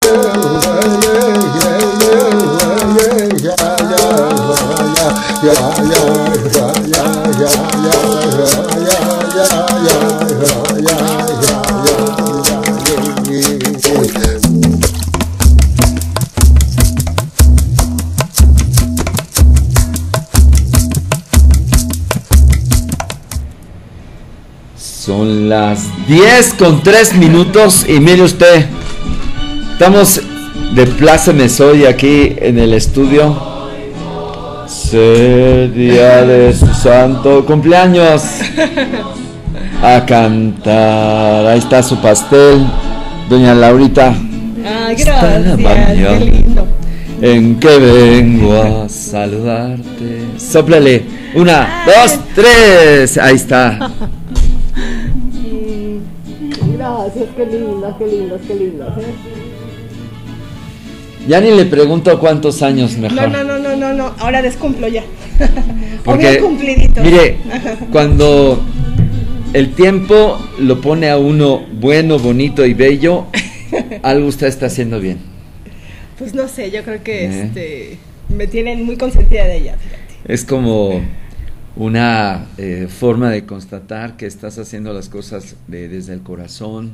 Son las 10:03 y mire usted, estamos de Pláceme Soy aquí en el estudio. Día de su santo cumpleaños. A cantar. Ahí está su pastel, doña Laurita. Ah, gracias, qué lindo. En que vengo a saludarte. Sóplale. 1, 2, 3. Ahí está. Gracias, qué lindos. Ya ni le pregunto cuántos años mejor. No, ahora descumplo ya. Porque, o bien cumplidito. Mire, cuando el tiempo lo pone a uno bueno, bonito y bello, algo usted está haciendo bien. Pues no sé, yo creo que me tienen muy consentida de ella, fíjate. Es como una forma de constatar que estás haciendo las cosas desde el corazón.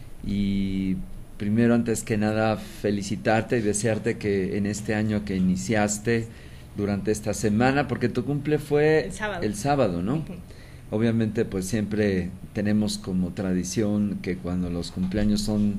Y primero, antes que nada, felicitarte y desearte que en este año que iniciaste, durante esta semana, porque tu cumple fue el sábado, ¿no? Obviamente, pues siempre tenemos como tradición que cuando los cumpleaños son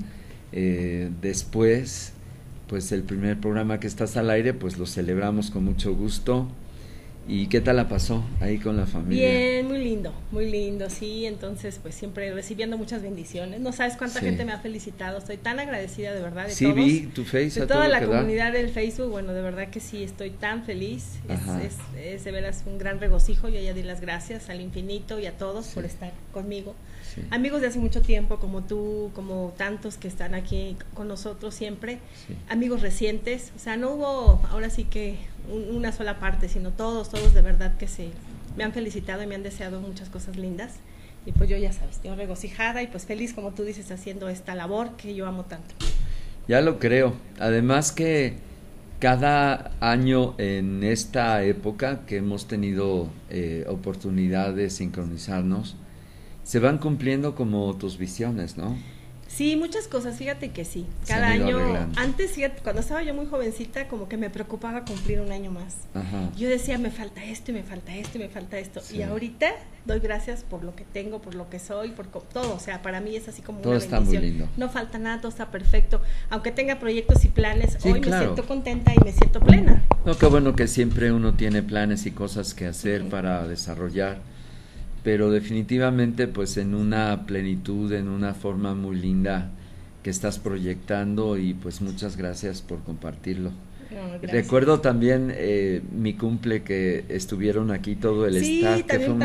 después, pues el primer programa que estás al aire, pues lo celebramos con mucho gusto. ¿Y qué tal la pasó ahí con la familia? Bien, muy lindo, sí. Entonces, pues siempre recibiendo muchas bendiciones. No sabes cuánta gente me ha felicitado. Estoy tan agradecida, de verdad, de todos. Sí, vi tu Facebook. De toda la comunidad del Facebook. Bueno, de verdad que sí, estoy tan feliz. Es de veras un gran regocijo. Yo ya di las gracias al infinito y a todos por estar conmigo. Sí. Amigos de hace mucho tiempo, como tú, como tantos que están aquí con nosotros siempre. Sí. Amigos recientes. O sea, no hubo, ahora sí que una sola parte, sino todos de verdad que me han felicitado y me han deseado muchas cosas lindas. Y pues yo ya sabes, yo regocijada y pues feliz, como tú dices, haciendo esta labor que yo amo tanto. Ya lo creo. Además que cada año en esta época que hemos tenido oportunidad de sincronizarnos, se van cumpliendo como tus visiones, ¿no? Sí, muchas cosas, fíjate que sí, cada año, antes, fíjate, cuando estaba yo muy jovencita, como que me preocupaba cumplir un año más. Ajá. Yo decía, me falta esto, y me falta esto, y me falta esto, sí. Y ahorita doy gracias por lo que tengo, por lo que soy, por todo, o sea, para mí es así como todo una bendición. Todo está muy lindo. No falta nada, todo está perfecto, aunque tenga proyectos y planes, sí, hoy me siento contenta y me siento plena. No, qué bueno que siempre uno tiene planes y cosas que hacer para desarrollar, pero definitivamente pues en una plenitud, en una forma muy linda que estás proyectando, y pues muchas gracias por compartirlo. No, recuerdo también mi cumple, que estuvieron aquí todo el staff, que fue una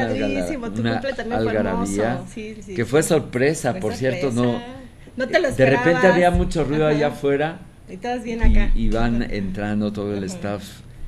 algarabía, que fue sorpresa, por cierto, no te lo esperabas. De repente había mucho ruido allá afuera y todos bien acá. Y van entrando todo el staff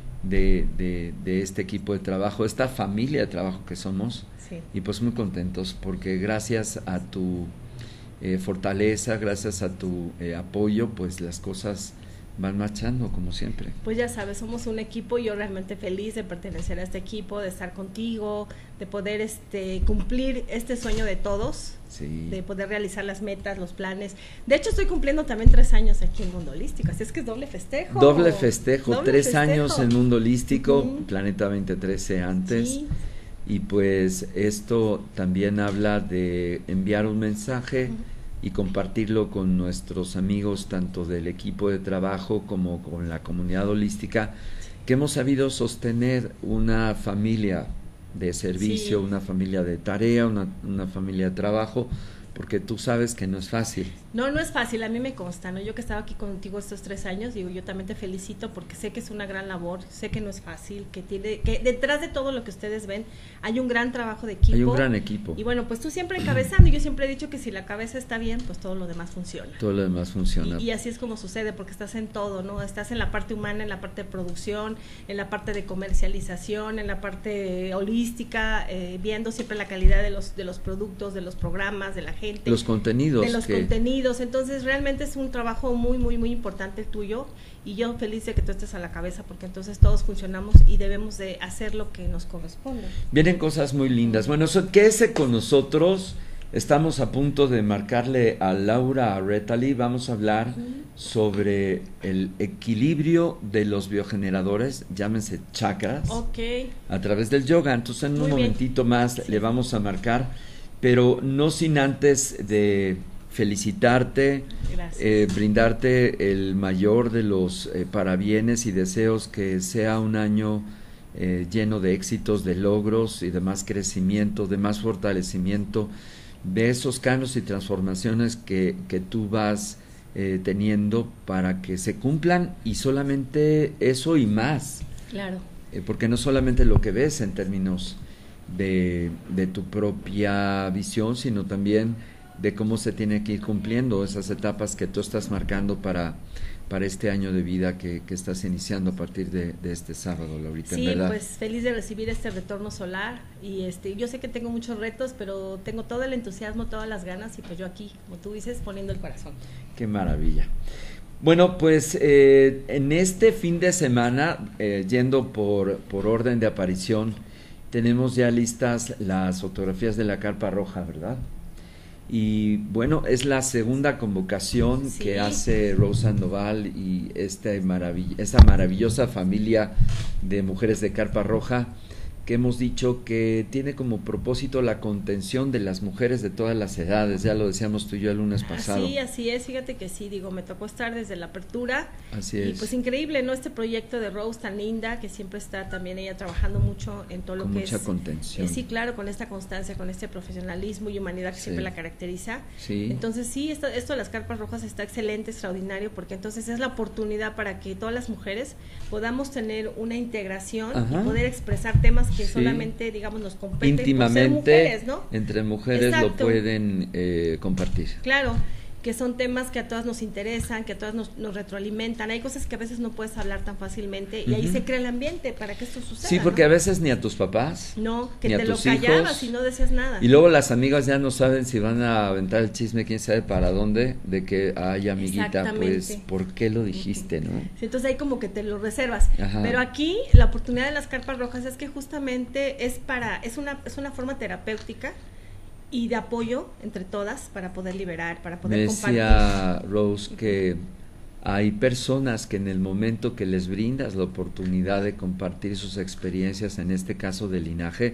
de este equipo de trabajo, esta familia de trabajo que somos. Sí. Y pues muy contentos porque gracias a tu fortaleza, gracias a tu apoyo, pues las cosas van marchando como siempre. Pues ya sabes, somos un equipo y yo realmente feliz de pertenecer a este equipo, de estar contigo, de poder cumplir este sueño de todos, sí. De poder realizar las metas, los planes. De hecho, estoy cumpliendo también 3 años aquí en Mundo Holístico, así es que es doble festejo. Doble festejo, 3 años en Mundo Holístico, Planeta 2013 antes. Sí. Y pues esto también habla de enviar un mensaje y compartirlo con nuestros amigos, tanto del equipo de trabajo como con la comunidad holística, que hemos sabido sostener una familia de servicio, sí. Una familia de tarea, una familia de trabajo, porque tú sabes que no es fácil. No es fácil, a mí me consta, ¿no? Yo que estaba aquí contigo estos 3 años, digo, yo también te felicito porque sé que es una gran labor, sé que no es fácil, que detrás de todo lo que ustedes ven hay un gran trabajo de equipo. Hay un gran equipo. Y bueno, pues tú siempre encabezando, y yo siempre he dicho que si la cabeza está bien, pues todo lo demás funciona. Todo lo demás funciona. Y así es como sucede, porque estás en todo, ¿no? Estás en la parte humana, en la parte de producción, en la parte de comercialización, en la parte holística, viendo siempre la calidad de los productos, de los programas, de la gente. Los contenidos. De los contenidos. contenidos. Entonces realmente es un trabajo muy, muy, muy importante el tuyo, y yo feliz de que tú estés a la cabeza, porque entonces todos funcionamos y debemos de hacer lo que nos corresponde. Vienen cosas muy lindas. Bueno, quédese con nosotros. Estamos a punto de marcarle a Laura Arretali. Vamos a hablar sobre el equilibrio de los biogeneradores, llámense chakras, a través del yoga. Entonces en un momentito más le vamos a marcar, pero no sin antes de felicitarte, brindarte el mayor de los parabienes y deseos, que sea un año lleno de éxitos, de logros y de más crecimiento, de más fortalecimiento, de esos cambios y transformaciones que tú vas teniendo, para que se cumplan, y solamente eso y más. Claro. Porque no solamente lo que ves en términos de tu propia visión, sino también de cómo se tiene que ir cumpliendo esas etapas que tú estás marcando para este año de vida que estás iniciando a partir de este sábado, Laurita. Sí, ¿verdad? Pues feliz de recibir este retorno solar, y yo sé que tengo muchos retos, pero tengo todo el entusiasmo, todas las ganas, y pues yo aquí, como tú dices, poniendo el corazón. Qué maravilla. Bueno, pues en este fin de semana, yendo por orden de aparición, tenemos ya listas las fotografías de la Carpa Roja, ¿verdad? Y bueno, es la segunda convocación que hace Rose Sandoval y esta maravillosa familia de mujeres de Carpa Roja, que hemos dicho que tiene como propósito la contención de las mujeres de todas las edades. Ya lo decíamos tú y yo el lunes pasado. Sí, así es, fíjate que sí, me tocó estar desde la apertura. Así y es. Pues increíble, ¿no? Este proyecto de Rose tan linda, que siempre está también ella trabajando mucho en todo con lo que mucha es contención. Sí, claro, con esta constancia, con este profesionalismo y humanidad que siempre la caracteriza. Sí. Entonces sí, esto de las Carpas Rojas está excelente, extraordinario, porque entonces es la oportunidad para que todas las mujeres podamos tener una integración y poder expresar temas que solamente, digamos, nos competen íntimamente por ser mujeres, ¿no? Entre mujeres. Exacto. Lo pueden compartir. Claro, que son temas que a todas nos interesan, que a todas nos retroalimentan. Hay cosas que a veces no puedes hablar tan fácilmente, y ahí se crea el ambiente para que esto suceda. Sí, porque ¿no? A veces ni a tus papás, no, que ni te a lo tus callabas hijos, y no decías nada. Y luego las amigas ya no saben si van a aventar el chisme, quién sabe para dónde, de que, ay, amiguita, pues, ¿por qué lo dijiste, no? Sí, entonces ahí como que te lo reservas. Ajá. Pero aquí la oportunidad de las Carpas Rojas es que justamente es una forma terapéutica y de apoyo entre todas, para poder liberar, para poder compartir. Decía Rose que hay personas que en el momento que les brindas la oportunidad de compartir sus experiencias, en este caso de linaje,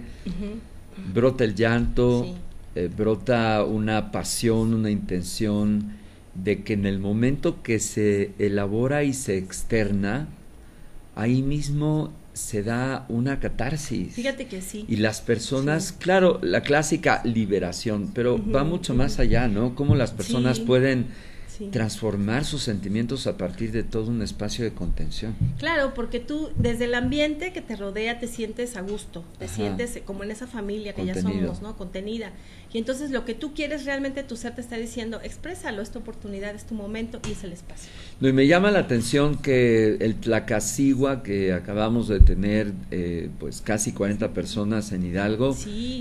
brota el llanto, brota una pasión, una intención de que en el momento que se elabora y se externa, ahí mismo se da una catarsis. Fíjate que sí. Y las personas, claro, la clásica liberación, pero va mucho más allá, ¿no? Cómo las personas pueden transformar sus sentimientos a partir de todo un espacio de contención. Claro, porque tú desde el ambiente que te rodea te sientes a gusto, te sientes como en esa familia que ya somos, ¿no? Contenida. Y entonces lo que tú quieres realmente, tu ser te está diciendo, exprésalo, es tu oportunidad, es tu momento y es el espacio. No, y me llama la atención que el Tlacacigua, que acabamos de tener pues casi 40 personas en Hidalgo,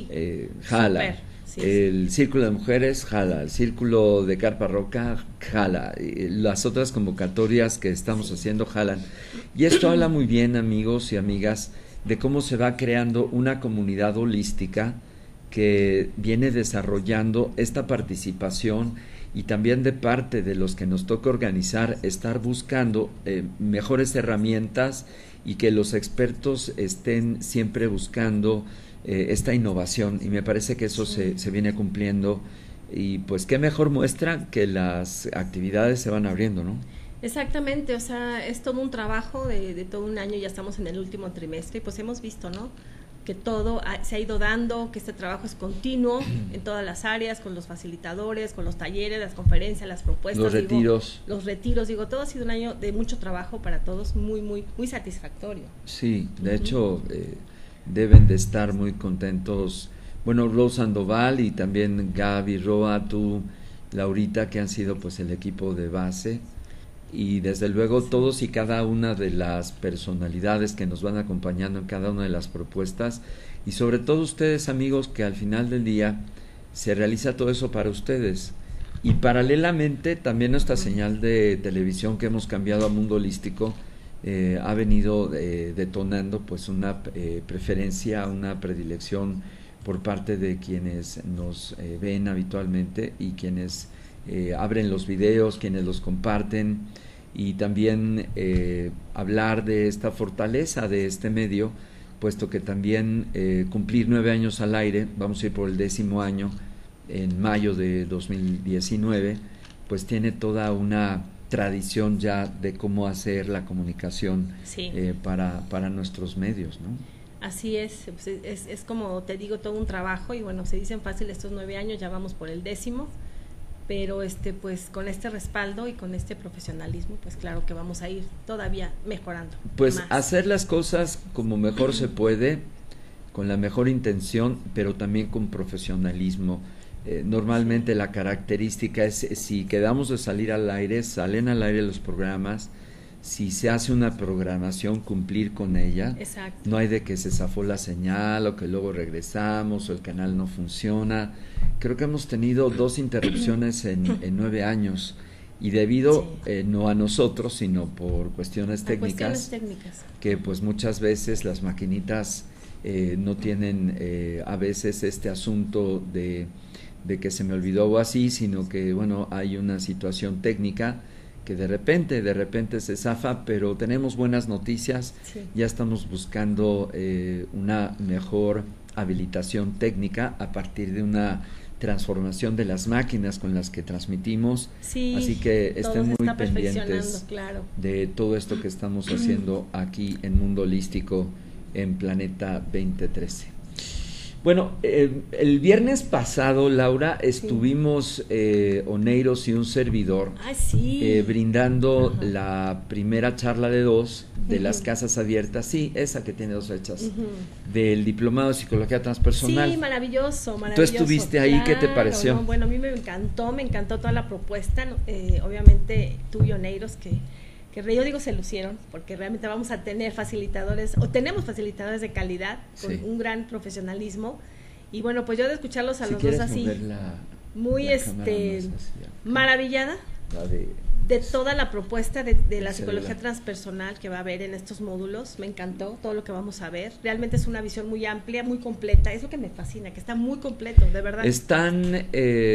jala. Super. El Círculo de Mujeres jala, el Círculo de Carpa Roja jala, y las otras convocatorias que estamos haciendo jalan. Y esto habla muy bien, amigos y amigas, de cómo se va creando una comunidad holística que viene desarrollando esta participación, y también de parte de los que nos toca organizar, estar buscando mejores herramientas, y que los expertos estén siempre buscando esta innovación, y me parece que eso se viene cumpliendo, y pues qué mejor muestra que las actividades se van abriendo, ¿no? Exactamente, o sea, es todo un trabajo de todo un año, ya estamos en el último trimestre, y pues hemos visto, ¿no?, que todo se ha ido dando, que este trabajo es continuo en todas las áreas, con los facilitadores, con los talleres, las conferencias, las propuestas, los retiros, todo ha sido un año de mucho trabajo para todos, muy, muy, muy satisfactorio. Sí, de hecho, deben de estar muy contentos, bueno, Rose Sandoval y también Gaby, Roa, tú, Laurita, que han sido pues el equipo de base, y desde luego todos y cada una de las personalidades que nos van acompañando en cada una de las propuestas, y sobre todo ustedes, amigos, que al final del día se realiza todo eso para ustedes, Y paralelamente también nuestra señal de televisión que hemos cambiado a Mundo Holístico ha venido detonando pues una preferencia, una predilección por parte de quienes nos ven habitualmente y quienes abren los videos, quienes los comparten, y también hablar de esta fortaleza de este medio, puesto que también cumplir 9 años al aire, vamos a ir por el 10º año en mayo de 2019, pues tiene toda una tradición ya de cómo hacer la comunicación para nuestros medios, ¿no? Así es, pues es como te digo, todo un trabajo, y bueno, se dicen fácil estos 9 años, ya vamos por el 10º, pero pues con este respaldo y con este profesionalismo, pues claro que vamos a ir todavía mejorando. Pues más. Hacer las cosas como mejor se puede, con la mejor intención, pero también con profesionalismo. Normalmente la característica es, si quedamos de salir al aire, salen al aire los programas. Si se hace una programación, cumplir con ella. Exacto. No hay de que se zafó la señal o que luego regresamos o el canal no funciona. Creo que hemos tenido 2 interrupciones en 9 años, y debido no a nosotros, sino por cuestiones técnicas, que pues muchas veces las maquinitas no tienen a veces este asunto de que se me olvidó o así, sino que bueno, hay una situación técnica que de repente se zafa, pero tenemos buenas noticias. Ya estamos buscando una mejor habilitación técnica a partir de una transformación de las máquinas con las que transmitimos, así que estén muy pendientes de todo esto que estamos haciendo aquí en Mundo Holístico en Planeta 2013. Bueno, el viernes pasado, Laura, estuvimos Oneiros y un servidor brindando la primera charla de 2 de las casas abiertas, esa que tiene 2 fechas, del Diplomado de Psicología Transpersonal. Sí, maravilloso. Tú estuviste ahí, ¿qué te pareció? Bueno, a mí me encantó toda la propuesta, obviamente tú y Oneiros, que yo digo se lucieron, porque realmente vamos a tener facilitadores, o tenemos facilitadores de calidad, con un gran profesionalismo, y bueno, pues yo de escucharlos a los dos así, muy maravillada de toda la propuesta de la psicología transpersonal que va a haber en estos módulos. Me encantó todo lo que vamos a ver, realmente es una visión muy amplia, muy completa, es lo que me fascina, que está muy completo, de verdad. Están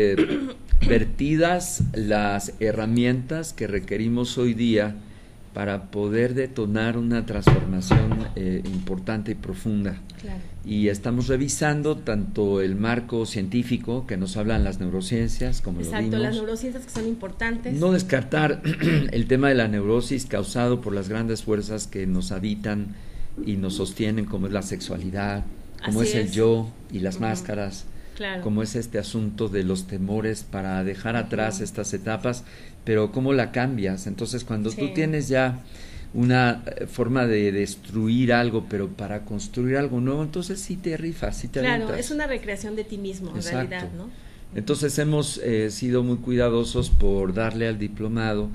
vertidas las herramientas que requerimos hoy día para poder detonar una transformación importante y profunda. Claro. Y estamos revisando tanto el marco científico, que nos hablan las neurociencias, como lo vimos. Las neurociencias que son importantes. No descartar el tema de la neurosis causado por las grandes fuerzas que nos habitan y nos sostienen, como es la sexualidad, como es el yo y las máscaras. Claro. Como es este asunto de los temores para dejar atrás estas etapas, pero cómo la cambias. Entonces, cuando tú tienes ya una forma de destruir algo, pero para construir algo nuevo, entonces sí te rifas, sí te avientas. Claro, es una recreación de ti mismo, en realidad, ¿no? Entonces hemos sido muy cuidadosos por darle al diplomado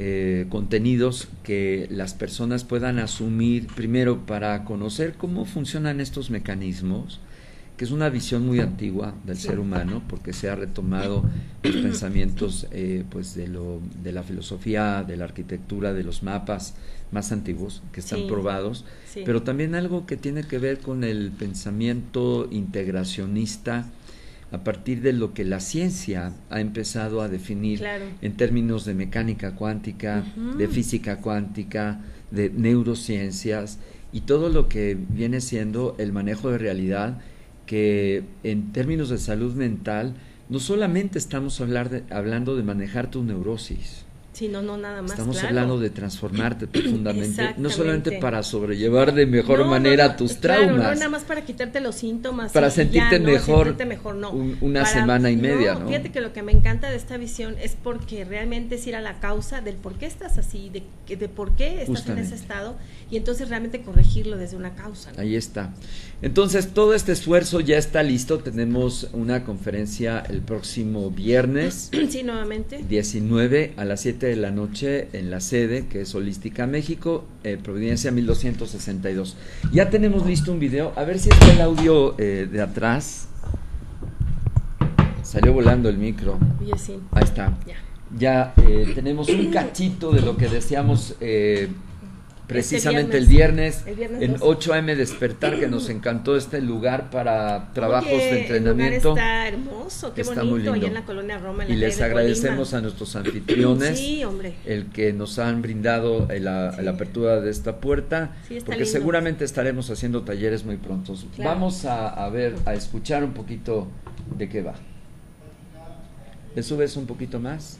contenidos que las personas puedan asumir, primero para conocer cómo funcionan estos mecanismos, que es una visión muy antigua del ser humano, porque se ha retomado los pensamientos pues de la filosofía, de la arquitectura, de los mapas más antiguos que están probados, pero también algo que tiene que ver con el pensamiento integracionista a partir de lo que la ciencia ha empezado a definir en términos de mecánica cuántica, de física cuántica, de neurociencias y todo lo que viene siendo el manejo de realidad, que en términos de salud mental no solamente estamos hablando de manejar tu neurosis, no nada más. Estamos hablando de transformarte profundamente, no solamente para sobrellevar de mejor manera tus traumas. No nada más para quitarte los síntomas. Para sentirte mejor, una para, semana y media, ¿no? Fíjate que lo que me encanta de esta visión es porque realmente es ir a la causa del por qué estás así, de por qué estás en ese estado, y entonces realmente corregirlo desde una causa, ¿no? Ahí está. Entonces, todo este esfuerzo ya está listo. Tenemos una conferencia el próximo viernes. Sí, nuevamente. 19 a las 7 de la noche en la sede, que es Holística México, Providencia 1262. Ya tenemos listo un video. A ver si está el audio de atrás. Salió volando el micro. Oye, sí. Ahí está. Ya tenemos un cachito de lo que decíamos precisamente el viernes en 8am Despertar, que nos encantó este lugar para trabajos de entrenamiento. El lugar está hermoso, qué está bonito, allá en la colonia Roma. En la y les agradecemos a nuestros anfitriones el que nos han brindado la apertura de esta puerta, porque lindo. Seguramente estaremos haciendo talleres muy pronto. Claro. Vamos a escuchar un poquito de qué va. ¿Le subes un poquito más?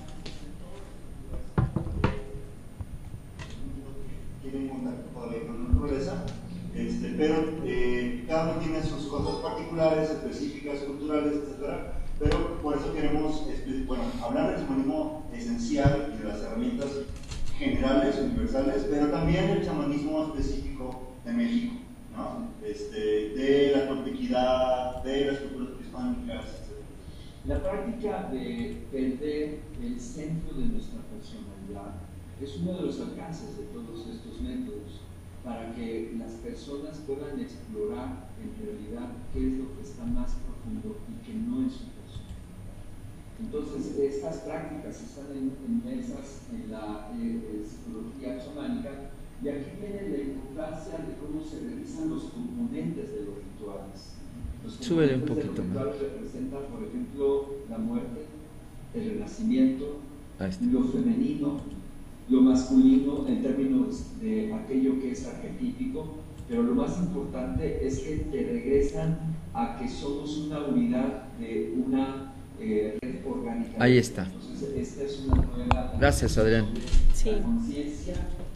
Pero cada uno tiene sus cosas particulares, específicas, culturales, etcétera. Pero por eso queremos hablar del chamanismo esencial y de las herramientas generales, universales, pero también del chamanismo específico de México, ¿no? De la complejidad, de las culturas prehispánicas, etc. La práctica de perder el centro de nuestra personalidad es uno de los alcances de todos estos métodos, para que las personas puedan explorar en realidad qué es lo que está más profundo y que no es su persona. Entonces, estas prácticas están inmersas en la psicología chamánica, y aquí viene la importancia de cómo se realizan los componentes de los rituales. Súbele un poquito más. Los rituales representan, por ejemplo, la muerte, el renacimiento, lo femenino, lo masculino en términos de aquello que es arquetípico, pero lo más importante es que te regresan a que somos una unidad de una red orgánica. Ahí está. Entonces, esta es una nueva... Gracias, Adrián. Sí. La conciencia.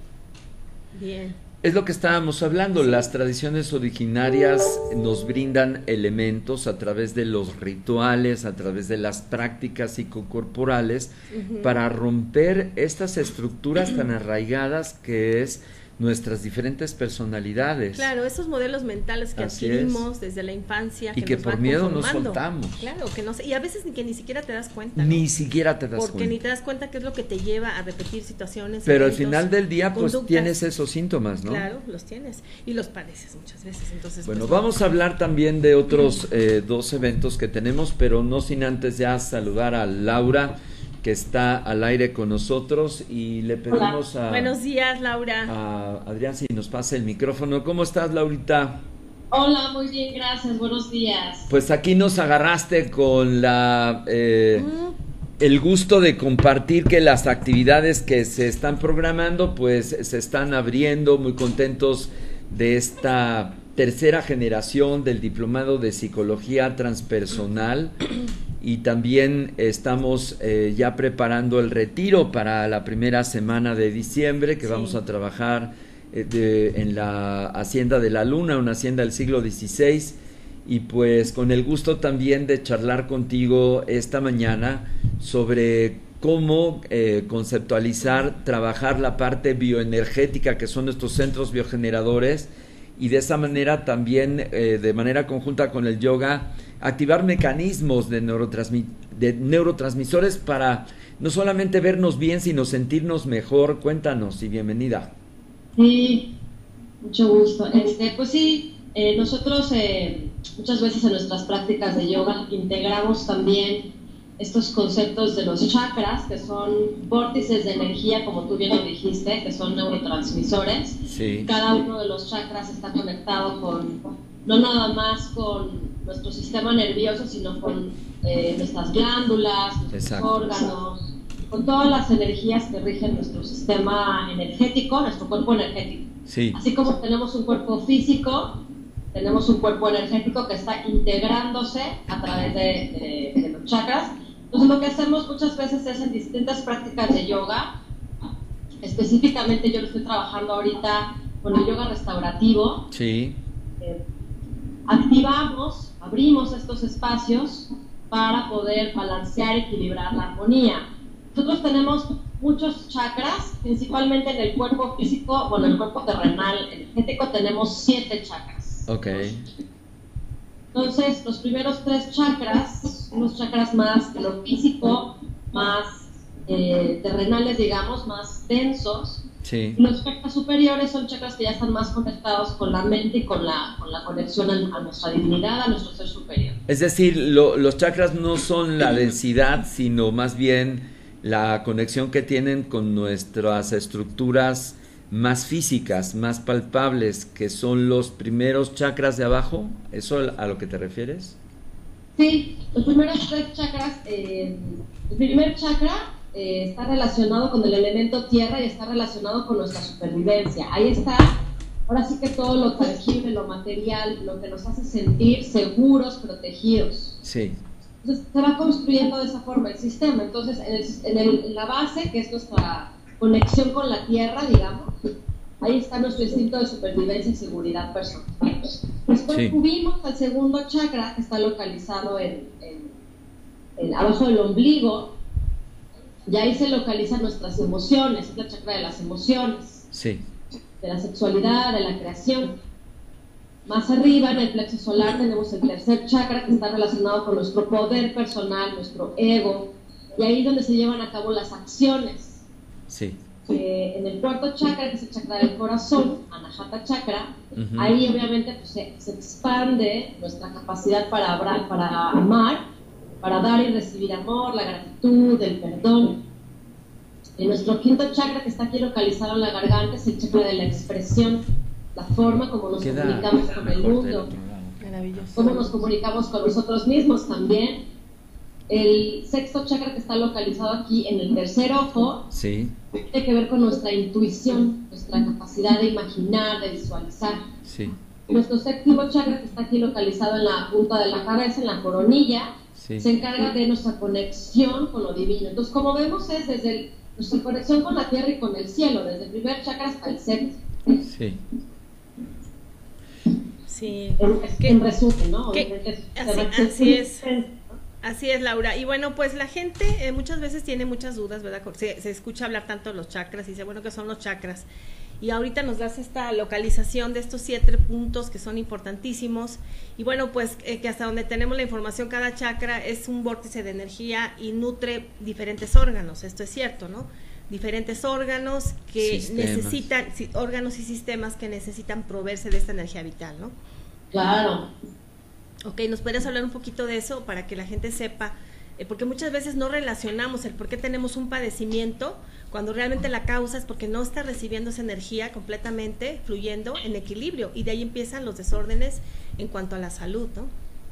Bien. Es lo que estábamos hablando, las tradiciones originarias nos brindan elementos a través de los rituales, a través de las prácticas psicocorporales, para romper estas estructuras tan arraigadas que es nuestras diferentes personalidades. Claro, esos modelos mentales que adquirimos desde la infancia. Y que por miedo no soltamos. Claro, que no sé, y a veces ni siquiera te das cuenta. Ni siquiera te das cuenta. Porque ni te das cuenta qué es lo que te lleva a repetir situaciones. Pero al final del día, pues tienes esos síntomas, ¿no? Claro, los tienes y los padeces muchas veces. Entonces, bueno, pues, vamos a hablar también de otros 2 eventos que tenemos, pero no sin antes ya saludar a Laura, que está al aire con nosotros, y le pedimos buenos días, Laura. A Adrián si nos pasa el micrófono. ¿Cómo estás, Laurita? Hola, muy bien, gracias, buenos días. Pues aquí nos agarraste con el gusto de compartir que las actividades que se están programando pues se están abriendo, muy contentos de esta tercera generación del Diplomado de Psicología Transpersonal. Y también estamos ya preparando el retiro para la primera semana de diciembre, que vamos a trabajar en la Hacienda de la Luna, una hacienda del siglo XVI, y pues con el gusto también de charlar contigo esta mañana sobre cómo conceptualizar, trabajar la parte bioenergética, que son nuestros centros biogeneradores, y de esa manera también, de manera conjunta con el yoga, activar mecanismos de neurotransmisores para no solamente vernos bien, sino sentirnos mejor. Cuéntanos y bienvenida. Sí, mucho gusto. Pues sí, nosotros muchas veces en nuestras prácticas de yoga integramos también estos conceptos de los chakras, que son vórtices de energía, como tú bien lo dijiste, que son neurotransmisores. Sí. Cada uno de los chakras está conectado no nada más con nuestro sistema nervioso, sino con nuestras glándulas, nuestros órganos, con todas las energías que rigen nuestro sistema energético, nuestro cuerpo energético. Sí. Así como tenemos un cuerpo físico, tenemos un cuerpo energético que está integrándose a través de los chakras. Entonces lo que hacemos muchas veces es en distintas prácticas de yoga, específicamente yo lo estoy trabajando ahorita con el yoga restaurativo. Sí. Abrimos estos espacios para poder balancear, equilibrar la armonía. Nosotros tenemos muchos chakras, principalmente en el cuerpo físico, el cuerpo terrenal energético tenemos 7 chakras. Ok. Entonces, los primeros 3 chakras, unos chakras más de lo físico, más terrenales, digamos, más densos, Sí. Y los chakras superiores son chakras que ya están más conectados con la mente y con la conexión a nuestra divinidad, a nuestro ser superior. Es decir, los chakras no son la densidad, sino más bien la conexión que tienen con nuestras estructuras más físicas, más palpables, que son los primeros chakras de abajo. ¿Eso a lo que te refieres? Sí, los primeros 3 chakras, el primer chakra está relacionado con el elemento tierra y está relacionado con nuestra supervivencia. Ahí está, ahora sí que todo lo tangible, lo material, lo que nos hace sentir seguros, protegidos. Sí. Entonces se va construyendo de esa forma el sistema. Entonces en la base, que es nuestra conexión con la tierra, digamos, ahí está nuestro instinto de supervivencia y seguridad personal. Después subimos al segundo chakra, que está localizado abajo del ombligo, y ahí se localizan nuestras emociones, es el chakra de las emociones, sí, de la sexualidad, de la creación. Más arriba, en el plexo solar, tenemos el tercer chakra, que está relacionado con nuestro poder personal, nuestro ego, y ahí es donde se llevan a cabo las acciones. Sí. En el cuarto chakra, que es el chakra del corazón, Anahata chakra, ahí obviamente pues, se expande nuestra capacidad para amar, para dar y recibir amor, la gratitud, el perdón. En nuestro quinto chakra, que está aquí localizado en la garganta, es el chakra de la expresión, la forma como nos comunicamos con el mundo, cómo nos comunicamos con nosotros mismos también. El sexto chakra, que está localizado aquí en el tercer ojo, sí, tiene que ver con nuestra intuición, nuestra capacidad de imaginar, de visualizar. Sí. Nuestro séptimo chakra, que está aquí localizado en la punta de la cabeza, en la coronilla, sí, se encarga de nuestra conexión con lo divino. Entonces, como vemos, es desde nuestra conexión con la tierra y con el cielo, desde el primer chakra hasta el séptimo. Sí. Sí. En resumen, ¿no? Así es. Así es, Laura. Y bueno, pues la gente muchas veces tiene muchas dudas, ¿verdad? Se escucha hablar tanto de los chakras y dice, bueno, ¿qué son los chakras? Y ahorita nos das esta localización de estos 7 puntos que son importantísimos. Y bueno, pues que hasta donde tenemos la información, cada chakra es un vórtice de energía y nutre diferentes órganos. Esto es cierto, ¿no? Diferentes órganos que necesitan, órganos y sistemas que necesitan proveerse de esta energía vital, ¿no? Claro. Ok, ¿nos podrías hablar un poquito de eso para que la gente sepa? Porque muchas veces no relacionamos el por qué tenemos un padecimiento cuando realmente la causa es porque no está recibiendo esa energía completamente fluyendo en equilibrio, y de ahí empiezan los desórdenes en cuanto a la salud, ¿no?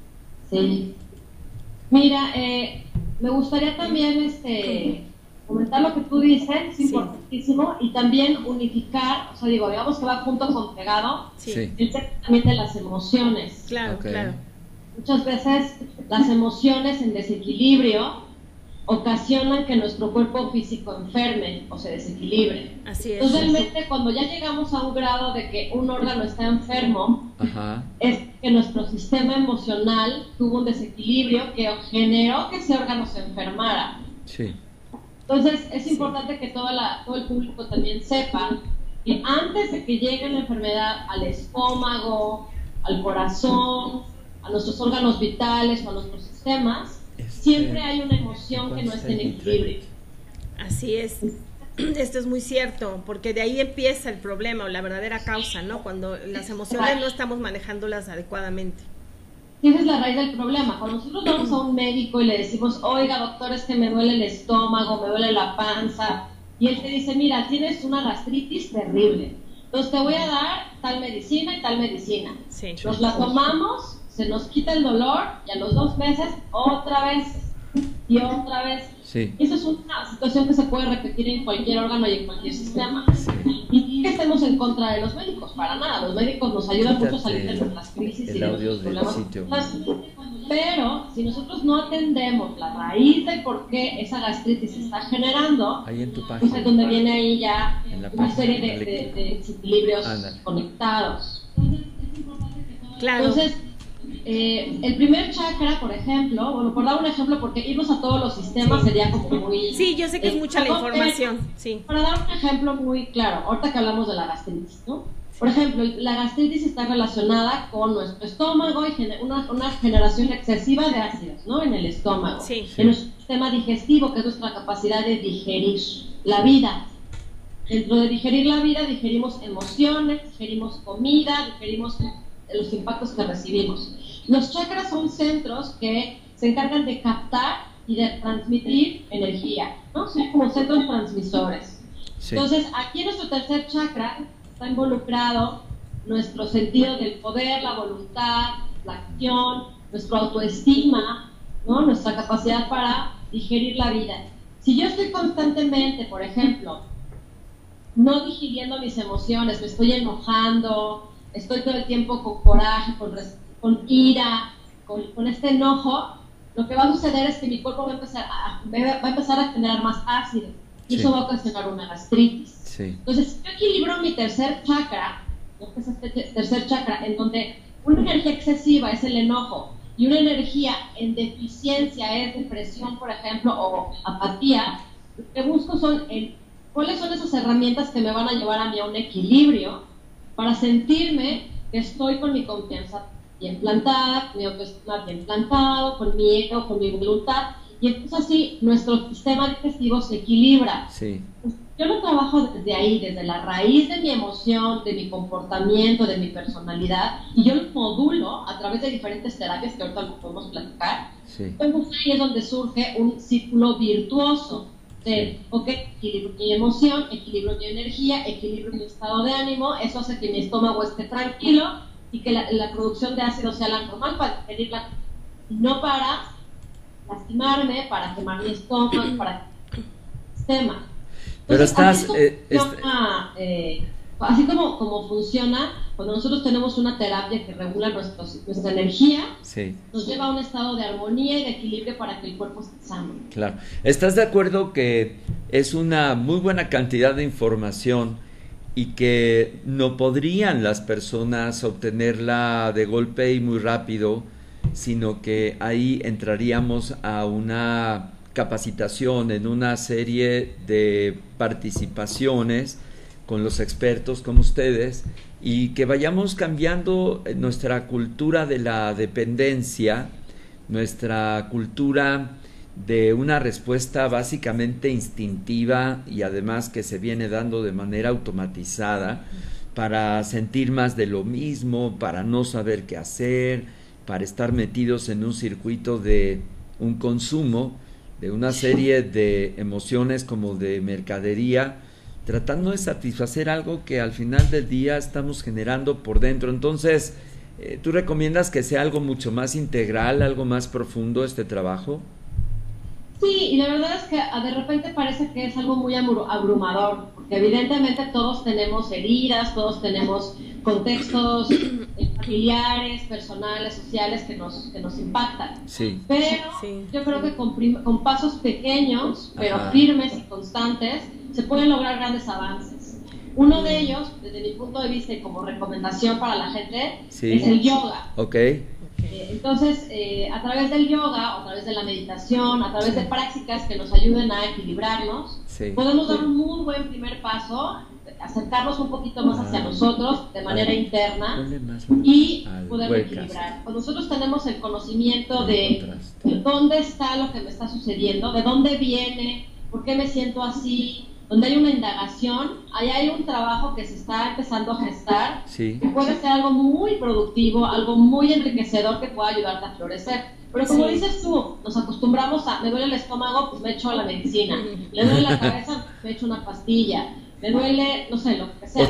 Sí. Mira, me gustaría también comentar lo que tú dices, es importantísimo, y también unificar, o sea, digamos que va junto con pegado, el tema también de las emociones. Claro, claro. Muchas veces las emociones en desequilibrio ocasionan que nuestro cuerpo físico enferme o se desequilibre. Así es. Entonces, realmente, cuando ya llegamos a un grado de que un órgano está enfermo, es que nuestro sistema emocional tuvo un desequilibrio que generó que ese órgano se enfermara. Sí. Entonces, es importante que todo el público también sepa que antes de que llegue la enfermedad al estómago, al corazón, a nuestros órganos vitales o a nuestros sistemas, siempre hay una emoción que no está en equilibrio. Así es. Esto es muy cierto, porque de ahí empieza el problema o la verdadera causa, ¿no? Cuando las emociones no estamos manejándolas adecuadamente. Esa es la raíz del problema. Cuando nosotros vamos a un médico y le decimos, oiga, doctor, es que me duele el estómago, me duele la panza, y él te dice, mira, tienes una gastritis terrible, entonces te voy a dar tal medicina y tal medicina. Sí. Nos la tomamos, se nos quita el dolor, y a los 2 meses, otra vez, y otra vez. Sí. Eso es una situación que se puede repetir en cualquier órgano y en cualquier sistema. Sí. Y que estemos en contra de los médicos, para nada. Los médicos nos ayudan mucho a salir de nuestras crisis y de nuestros problemas. Pero si nosotros no atendemos la raíz de por qué esa gastritis se está generando, ahí en tu página, pues es donde viene ahí ya una serie de desequilibrios conectados. Claro. Entonces, el primer chakra, por ejemplo, bueno, por dar un ejemplo, porque irnos a todos los sistemas sería como muy... Sí, yo sé que es mucha la información, sí. Para dar un ejemplo muy claro, ahorita que hablamos de la gastritis, ¿no? Por ejemplo, la gastritis está relacionada con nuestro estómago y una generación excesiva de ácidos, ¿no? En el estómago. Sí. En nuestro sistema digestivo, que es nuestra capacidad de digerir la vida. Dentro de digerir la vida, digerimos emociones, digerimos comida, digerimos los impactos que recibimos. Los chakras son centros que se encargan de captar y de transmitir energía, ¿no? Son como centros transmisores. Sí. Entonces, aquí en nuestro tercer chakra está involucrado nuestro sentido del poder, la voluntad, la acción, nuestro autoestima, ¿no? Nuestra capacidad para digerir la vida. Si yo estoy constantemente, por ejemplo, no digiriendo mis emociones, me estoy enojando, estoy todo el tiempo con coraje, con ira, con este enojo, lo que va a suceder es que mi cuerpo va a empezar a generar más ácido y eso va a ocasionar una gastritis. Sí. Entonces, si yo equilibro mi tercer chakra, ¿no? Que es este tercer chakra, en donde una energía excesiva es el enojo y una energía en deficiencia es depresión, por ejemplo, o apatía, lo que busco son cuáles son esas herramientas que me van a llevar a mí a un equilibrio para sentirme que estoy con mi confianza bien plantada, con mi autoestima bien plantado, con mi ego, con mi voluntad, y entonces así nuestro sistema digestivo se equilibra. Sí. Yo lo trabajo desde ahí, desde la raíz de mi emoción, de mi comportamiento, de mi personalidad, y yo lo modulo a través de diferentes terapias que ahorita podemos platicar. Sí. Entonces ahí es donde surge un círculo virtuoso de, ok, equilibro mi emoción, equilibro mi energía, equilibro mi estado de ánimo, eso hace que mi estómago esté tranquilo y que la producción de ácido sea la normal para digerirla, no para lastimarme, para quemar mi estómago, para el sistema. Pero estás... así como funciona, cuando nosotros tenemos una terapia que regula nuestra energía, sí, nos lleva a un estado de armonía y de equilibrio para que el cuerpo esté sano. Claro. ¿Estás de acuerdo que es una muy buena cantidad de información y que no podrían las personas obtenerla de golpe y muy rápido, sino que ahí entraríamos a una capacitación en una serie de participaciones con los expertos como ustedes y que vayamos cambiando nuestra cultura de la dependencia, nuestra cultura de una respuesta básicamente instintiva y además que se viene dando de manera automatizada para sentir más de lo mismo, para no saber qué hacer, para estar metidos en un circuito de un consumo, de una serie de emociones como de mercadería, tratando de satisfacer algo que al final del día estamos generando por dentro. Entonces, ¿tú recomiendas que sea algo mucho más integral, algo más profundo este trabajo? Sí, y la verdad es que de repente parece que es algo muy abrumador, porque evidentemente todos tenemos heridas, todos tenemos contextos familiares, personales, sociales que nos impactan. Sí. Pero sí, yo creo que con pasos pequeños, pero firmes y constantes, se pueden lograr grandes avances. Uno de ellos, desde mi punto de vista y como recomendación para la gente, es el yoga. Okay. Entonces, a través del yoga, a través de la meditación, a través de prácticas que nos ayuden a equilibrarnos, podemos dar un muy buen primer paso, acercarnos un poquito más hacia nosotros de manera interna y poder equilibrar. Cuando nosotros tenemos el conocimiento de dónde está lo que me está sucediendo, de dónde viene, por qué me siento así, donde hay una indagación, ahí hay un trabajo que se está empezando a gestar, que puede ser algo muy productivo, algo muy enriquecedor que pueda ayudarte a florecer. Pero como dices tú, nos acostumbramos a, me duele el estómago, pues me echo la medicina, me duele la cabeza, me echo una pastilla, me duele, no sé, lo que sea.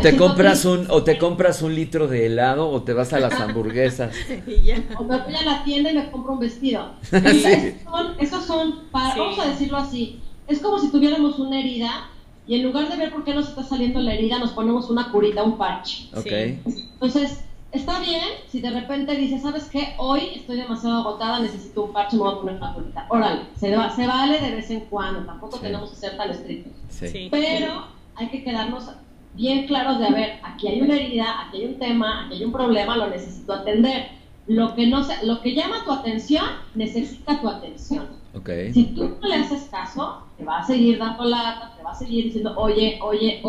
O te compras un litro de helado o te vas a las hamburguesas. O me voy a la tienda y me compro un vestido. Esos son vamos a decirlo así, es como si tuviéramos una herida y en lugar de ver por qué nos está saliendo la herida, nos ponemos una curita, un parche. Okay. Entonces, está bien si de repente dices, ¿sabes qué? Hoy estoy demasiado agotada, necesito un parche, me voy a poner una curita. Órale, se vale de vez en cuando, tampoco tenemos que ser tan estrictos. Pero hay que quedarnos bien claros de, a ver, aquí hay una herida, aquí hay un tema, aquí hay un problema, lo necesito atender. Lo que llama tu atención, necesita tu atención. Okay. Si tú no le haces caso, te va a seguir dando lata, te va a seguir diciendo oye,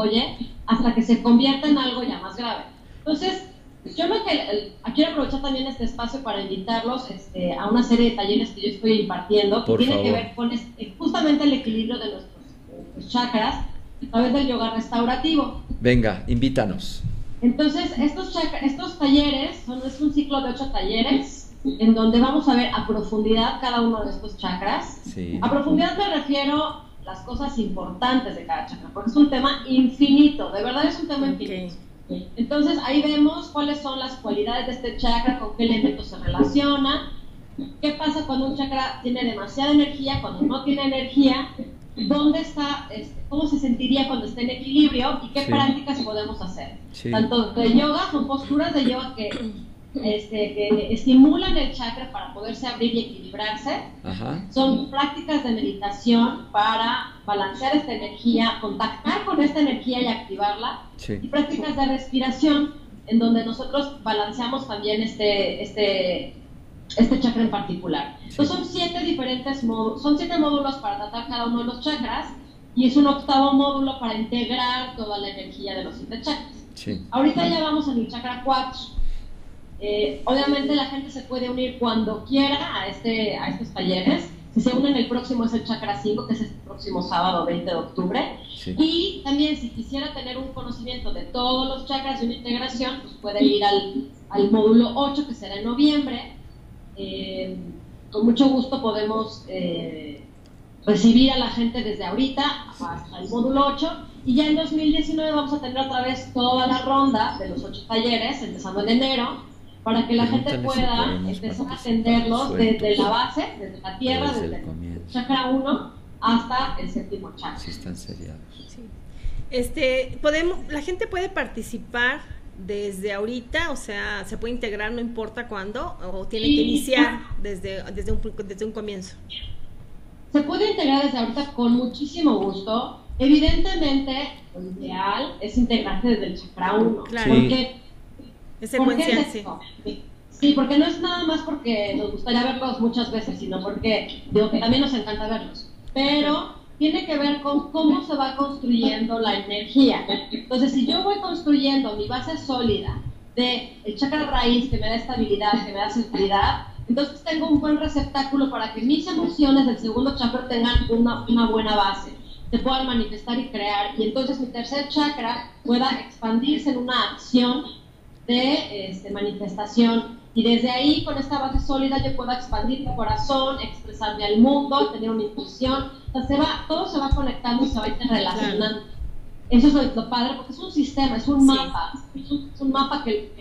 hasta que se convierta en algo ya más grave. Entonces, yo quiero aprovechar también este espacio para invitarlos a una serie de talleres que yo estoy impartiendo, que tiene que ver con justamente el equilibrio de nuestros chakras, a través del yoga restaurativo. Venga, invítanos. Entonces, estos talleres es un ciclo de 8 talleres en donde vamos a ver a profundidad cada uno de estos chakras. Sí. A profundidad me refiero a las cosas importantes de cada chakra, porque es un tema infinito, de verdad es un tema infinito. Entonces, ahí vemos cuáles son las cualidades de este chakra, con qué elementos se relaciona, qué pasa cuando un chakra tiene demasiada energía, cuando no tiene energía, dónde está, cómo se sentiría cuando esté en equilibrio y qué prácticas podemos hacer. Tanto de yoga, son posturas de yoga que estimulan el chakra para poderse abrir y equilibrarse. Ajá. Son prácticas de meditación para balancear esta energía, contactar con esta energía y activarla. Y prácticas de respiración en donde nosotros balanceamos también este chakra en particular. Entonces son 7 diferentes módulos, son 7 módulos para tratar cada uno de los chakras y es un 8º módulo para integrar toda la energía de los 7 chakras. Ahorita ya vamos en el chakra 4. Obviamente la gente se puede unir cuando quiera a estos talleres. Si se unen, el próximo es el chakra 5, que es el próximo sábado 20 de octubre. Y también si quisiera tener un conocimiento de todos los chakras y una integración, pues puede ir al módulo 8, que será en noviembre. Con mucho gusto podemos recibir a la gente desde ahorita hasta el módulo 8, y ya en 2019 vamos a tener otra vez toda la ronda de los 8 talleres, empezando en enero, para que la gente pueda empezar a atenderlos desde la base, desde la tierra, desde el chakra 1 hasta el 7º chakra. Sí, están seriados. La gente puede participar desde ahorita, o sea, se puede integrar no importa cuándo, o tiene que iniciar desde un comienzo. Se puede integrar desde ahorita con muchísimo gusto. Evidentemente, lo ideal es integrarse desde el chakra 1. Claro. Sí, porque no es nada más porque nos gustaría verlos muchas veces, sino porque que también nos encanta verlos. Pero tiene que ver con cómo se va construyendo la energía. Entonces, si yo voy construyendo mi base sólida del chakra raíz, que me da estabilidad, que me da seguridad, entonces tengo un buen receptáculo para que mis emociones del segundo chakra tengan una buena base, se puedan manifestar y crear, y entonces mi tercer chakra pueda expandirse en una acción de manifestación, y desde ahí, con esta base sólida, yo puedo expandir mi corazón, expresarme al mundo, tener una intuición. O sea, todo se va conectando y se va interrelacionando. Eso es lo padre, porque es un sistema, es un mapa, es un mapa que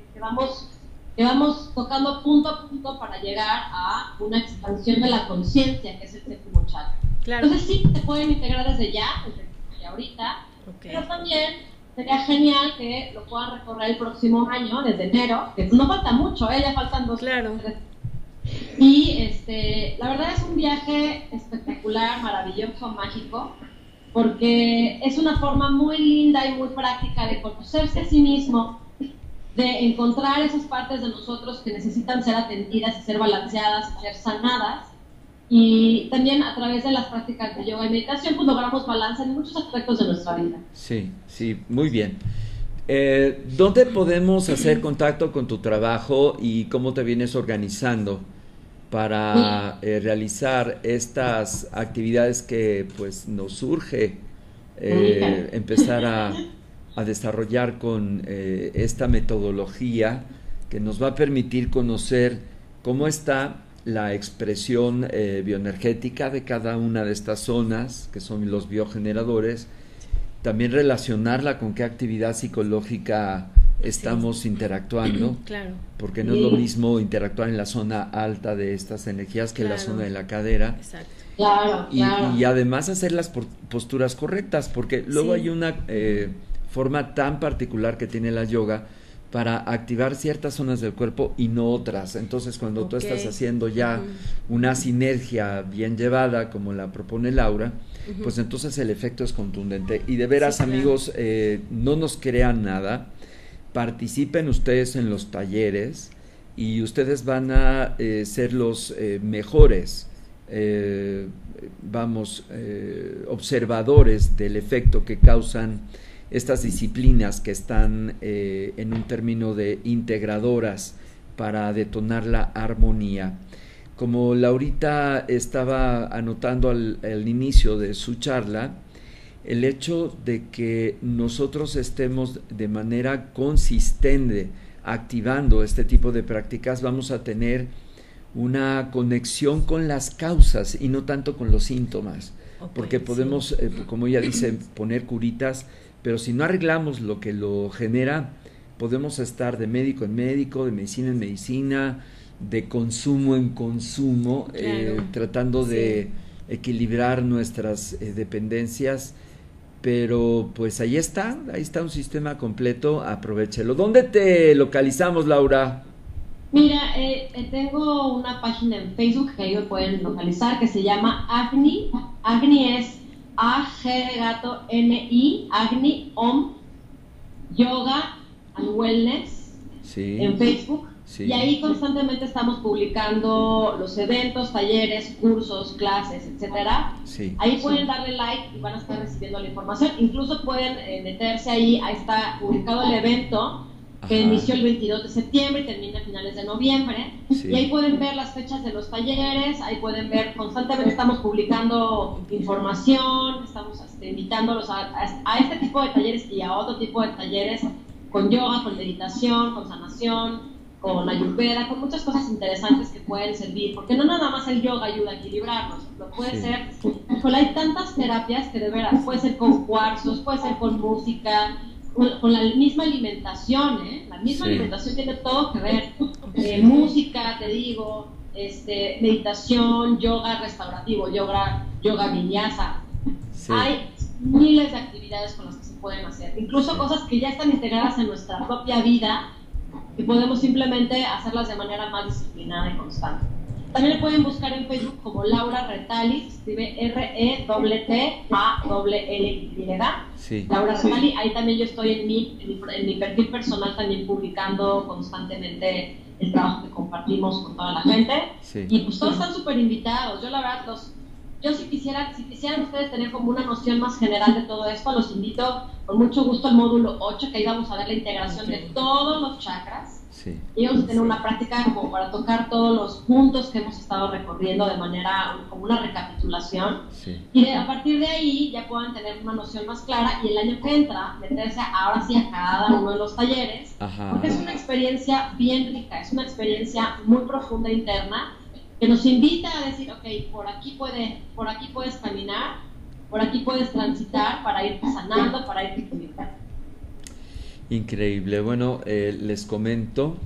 vamos tocando punto a punto para llegar a una expansión de la conciencia, que es el 7º chakra. Entonces sí, se pueden integrar desde ahorita, pero también sería genial que lo puedan recorrer el próximo año, desde enero, que no falta mucho, ya faltan 2 meses. Y la verdad es un viaje espectacular, maravilloso, mágico, porque es una forma muy linda y muy práctica de conocerse a sí mismo, de encontrar esas partes de nosotros que necesitan ser atendidas y ser balanceadas, ser sanadas. Y también a través de las prácticas de yoga y meditación, pues logramos balance en muchos aspectos de nuestra vida. Sí, muy bien. ¿Dónde podemos hacer contacto con tu trabajo y cómo te vienes organizando para realizar estas actividades que pues nos surge empezar a desarrollar con esta metodología que nos va a permitir conocer cómo está la expresión bioenergética de cada una de estas zonas, que son los biogeneradores, también relacionarla con qué actividad psicológica estamos interactuando, porque no es lo mismo interactuar en la zona alta de estas energías que en la zona de la cadera. Y además hacer las posturas correctas, porque luego hay una forma tan particular que tiene la yoga para activar ciertas zonas del cuerpo y no otras. Entonces, cuando tú estás haciendo ya una sinergia bien llevada, como la propone Laura, pues entonces el efecto es contundente. Y de veras, amigos, no nos crean nada, participen ustedes en los talleres y ustedes van a ser los mejores, observadores del efecto que causan estas disciplinas que están en un término de integradoras para detonar la armonía. Como Laurita estaba anotando al inicio de su charla, el hecho de que nosotros estemos de manera consistente activando este tipo de prácticas, vamos a tener una conexión con las causas y no tanto con los síntomas, porque podemos, como ella dice, poner curitas, pero si no arreglamos lo que lo genera, podemos estar de médico en médico, de medicina en medicina, de consumo en consumo, tratando de equilibrar nuestras dependencias, pero pues ahí está un sistema completo, aprovéchelo. ¿Dónde te localizamos, Laura? Mira, tengo una página en Facebook que ahí me pueden localizar, que se llama Agni. Agni es A-G de gato N-I, Agni Om Yoga and Wellness, en Facebook. Y ahí constantemente estamos publicando los eventos, talleres, cursos, clases, etcétera. Ahí pueden darle like y van a estar recibiendo la información. Incluso pueden meterse ahí está publicado el evento que inició el 22 de septiembre y termina a finales de noviembre. Y ahí pueden ver las fechas de los talleres, ahí pueden ver, constantemente estamos publicando información, estamos invitándolos a este tipo de talleres y a otro tipo de talleres con yoga, con meditación, con sanación, con ayurveda, con muchas cosas interesantes que pueden servir, porque no nada más el yoga ayuda a equilibrarnos, lo puede ser, hay tantas terapias que de veras, puede ser con cuarzos, puede ser con música, con la misma alimentación, la misma alimentación tiene todo que ver, música, te digo, meditación, yoga restaurativo, yoga vinyasa, hay miles de actividades con las que se pueden hacer, incluso cosas que ya están integradas en nuestra propia vida, y podemos simplemente hacerlas de manera más disciplinada y constante. También le pueden buscar en Facebook como Laura Retali, se escribe R-E-T-T-A-L-L-Y. Laura Retali, ahí también yo estoy en mi perfil personal también publicando constantemente el trabajo que compartimos con toda la gente. Y pues todos están súper invitados. Yo la verdad, si quisieran ustedes tener como una noción más general de todo esto, los invito con mucho gusto al módulo 8, que ahí vamos a ver la integración de todos los chakras. Y vamos a tener una práctica como para tocar todos los puntos que hemos estado recorriendo de manera, como una recapitulación. Y a partir de ahí ya puedan tener una noción más clara y el año que entra, meterse ahora sí a cada uno de los talleres, porque es una experiencia bien rica, es una experiencia muy profunda interna, que nos invita a decir, ok, por aquí puedes caminar, por aquí puedes transitar para ir sanando, para ir equilibrando. Increíble. Bueno, les comento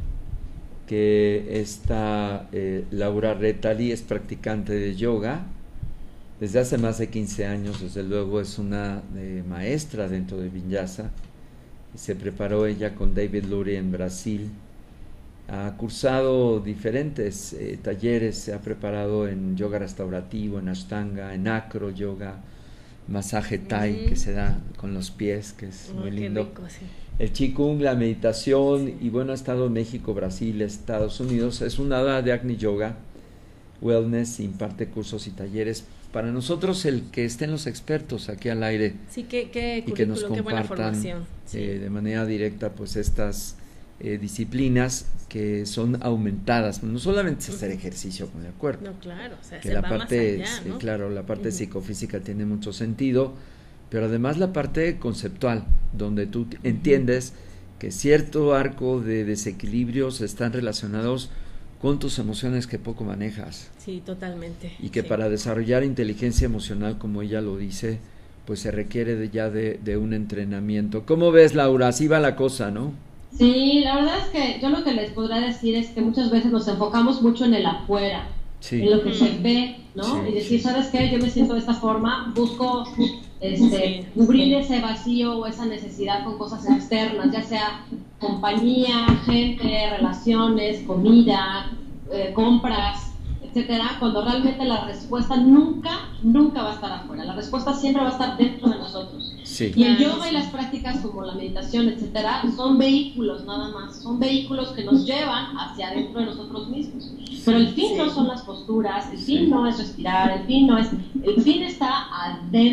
que esta Laura Retali es practicante de yoga desde hace más de 15 años, desde luego es una maestra dentro de Vinyasa. Se preparó ella con David Lurie en Brasil. Ha cursado diferentes talleres, se ha preparado en yoga restaurativo, en ashtanga, en acro yoga, masaje thai que se da con los pies, que es muy lindo. Rico, el qigong, la meditación, y bueno, ha estado en México, Brasil, Estados Unidos. Es una hada de Agni Yoga Wellness, imparte cursos y talleres. Para nosotros el que estén los expertos aquí al aire y que nos compartan de manera directa pues estas disciplinas que son aumentadas, no solamente es hacer ejercicio con el cuerpo, no, claro, o sea, que la parte más allá, ¿no? Claro, la parte psicofísica tiene mucho sentido, pero además la parte conceptual, donde tú entiendes que cierto arco de desequilibrios están relacionados con tus emociones que poco manejas. Sí, totalmente. Y que para desarrollar inteligencia emocional, como ella lo dice, pues se requiere de un entrenamiento. ¿Cómo ves, Laura? Así va la cosa, ¿no? Sí, la verdad es que yo lo que les podría decir es que muchas veces nos enfocamos mucho en el afuera, en lo que se ve, ¿no? Y decir, ¿sabes qué? Yo me siento de esta forma, busco cubrir ese vacío o esa necesidad con cosas externas, ya sea compañía, gente, relaciones, comida, compras, etcétera, cuando realmente la respuesta nunca va a estar afuera, la respuesta siempre va a estar dentro de nosotros. Y el yoga y las prácticas como la meditación, etcétera, son vehículos nada más, son vehículos que nos llevan hacia adentro de nosotros mismos. Pero el fin no son las posturas, el fin no es respirar, el fin está adentro.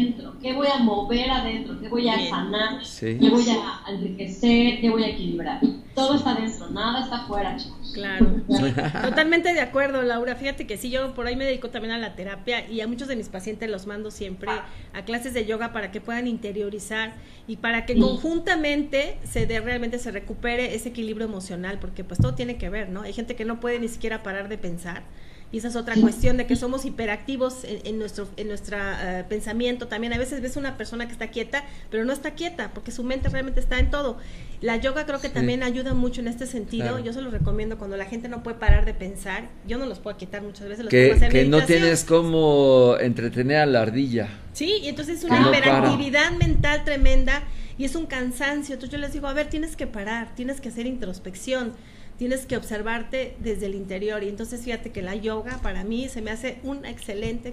qué voy a mover adentro, qué voy a sanar, qué voy a enriquecer, qué voy a equilibrar. Todo está dentro, nada está afuera, chicos. Claro, totalmente de acuerdo, Laura. Fíjate que sí, yo por ahí me dedico también a la terapia y a muchos de mis pacientes los mando siempre a clases de yoga para que puedan interiorizar y para que conjuntamente realmente se recupere ese equilibrio emocional, porque pues todo tiene que ver, ¿no? Hay gente que no puede ni siquiera parar de pensar. Y esa es otra cuestión de que somos hiperactivos en nuestro pensamiento. También a veces ves una persona que está quieta, pero no está quieta, porque su mente realmente está en todo. La yoga creo que también ayuda mucho en este sentido. Claro. Yo se los recomiendo cuando la gente no puede parar de pensar. Yo no los puedo quitar muchas veces. Que no tienes como entretener a la ardilla. Sí, y entonces es una hiperactividad mental tremenda y es un cansancio. Entonces yo les digo, a ver, tienes que parar, tienes que hacer introspección. Tienes que observarte desde el interior y entonces fíjate que la yoga para mí se me hace una excelente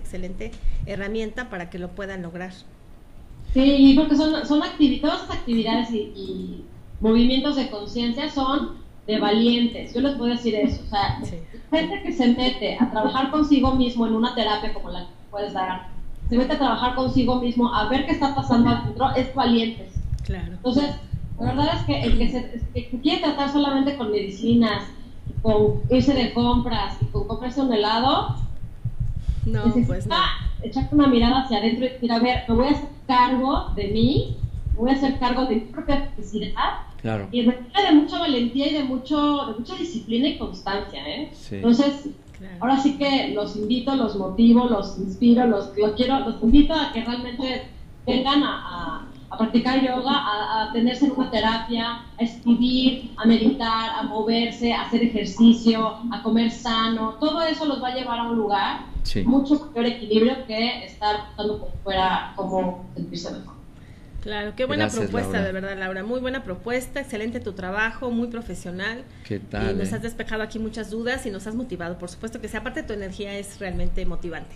herramienta para que lo puedan lograr. Sí, porque todas las actividades y movimientos de conciencia son de valientes, yo les puedo decir eso, o sea, gente que se mete a trabajar consigo mismo en una terapia como la que puedes dar, se mete a trabajar consigo mismo, a ver qué está pasando adentro, es valientes. Claro. Entonces, la verdad es que el que quiere tratar solamente con medicinas, con irse de compras y con comprarse un helado, necesita echarte una mirada hacia adentro y decir, a ver, me voy a hacer cargo de mí, me voy a hacer cargo de mi propia felicidad. Claro. Y requiere de mucha valentía y de mucha disciplina y constancia, ¿eh? Sí. Entonces, ahora sí que los invito, los motivo, los inspiro, los invito a que realmente vengan a practicar yoga, a tenerse en una terapia, a escribir, a meditar, a moverse, a hacer ejercicio, a comer sano. Todo eso los va a llevar a un lugar mucho mayor equilibrio que estar buscando por fuera cómo sentirse mejor. Claro, qué buena propuesta, Laura. De verdad, Laura, muy buena propuesta, excelente tu trabajo, muy profesional. ¿Qué tal? Y nos has despejado aquí muchas dudas y nos has motivado, por supuesto que sí, aparte tu energía es realmente motivante.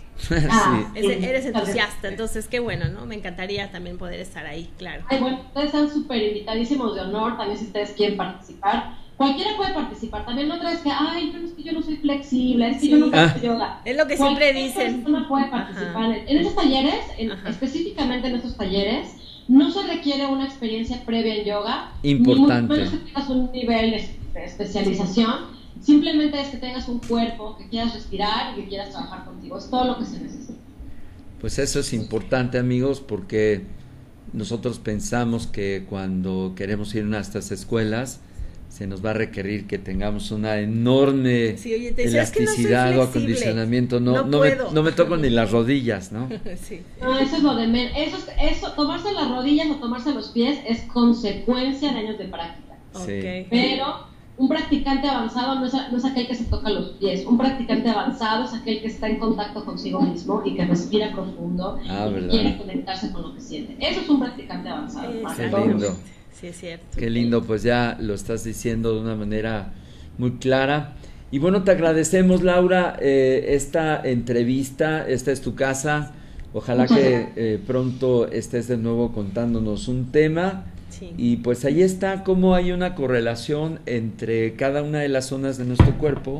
Eres entusiasta, entonces qué bueno, ¿no? Me encantaría también poder estar ahí, claro. Ay, bueno, ustedes están súper invitadísimos de honor, también si ustedes quieren participar. Cualquiera puede participar, también no crees que, es que yo no soy flexible, es que yo no puedo hacer yoga. Es lo que siempre dicen. Cualquier persona puede participar. En estos talleres, específicamente en estos talleres, no se requiere una experiencia previa en yoga. Importante. Ni menos que tengas un nivel de especialización. Simplemente es que tengas un cuerpo, que quieras respirar y que quieras trabajar contigo. Es todo lo que se necesita. Pues eso es importante, amigos, porque nosotros pensamos que cuando queremos ir a estas escuelas se nos va a requerir que tengamos una enorme elasticidad o acondicionamiento. No me toco ni las rodillas, ¿no? Sí. No, eso es lo de menos. Eso, tomarse las rodillas o tomarse los pies es consecuencia de años de práctica. Okay. Pero un practicante avanzado no es aquel que se toca los pies. Un practicante avanzado es aquel que está en contacto consigo mismo y que respira profundo y quiere conectarse con lo que siente. Eso es un practicante avanzado. Qué lindo. Sí, es cierto. Qué lindo, pues ya lo estás diciendo de una manera muy clara. Y bueno, te agradecemos, Laura, esta entrevista. Esta es tu casa. Ojalá que pronto estés de nuevo contándonos un tema. Sí. Y pues ahí está cómo hay una correlación entre cada una de las zonas de nuestro cuerpo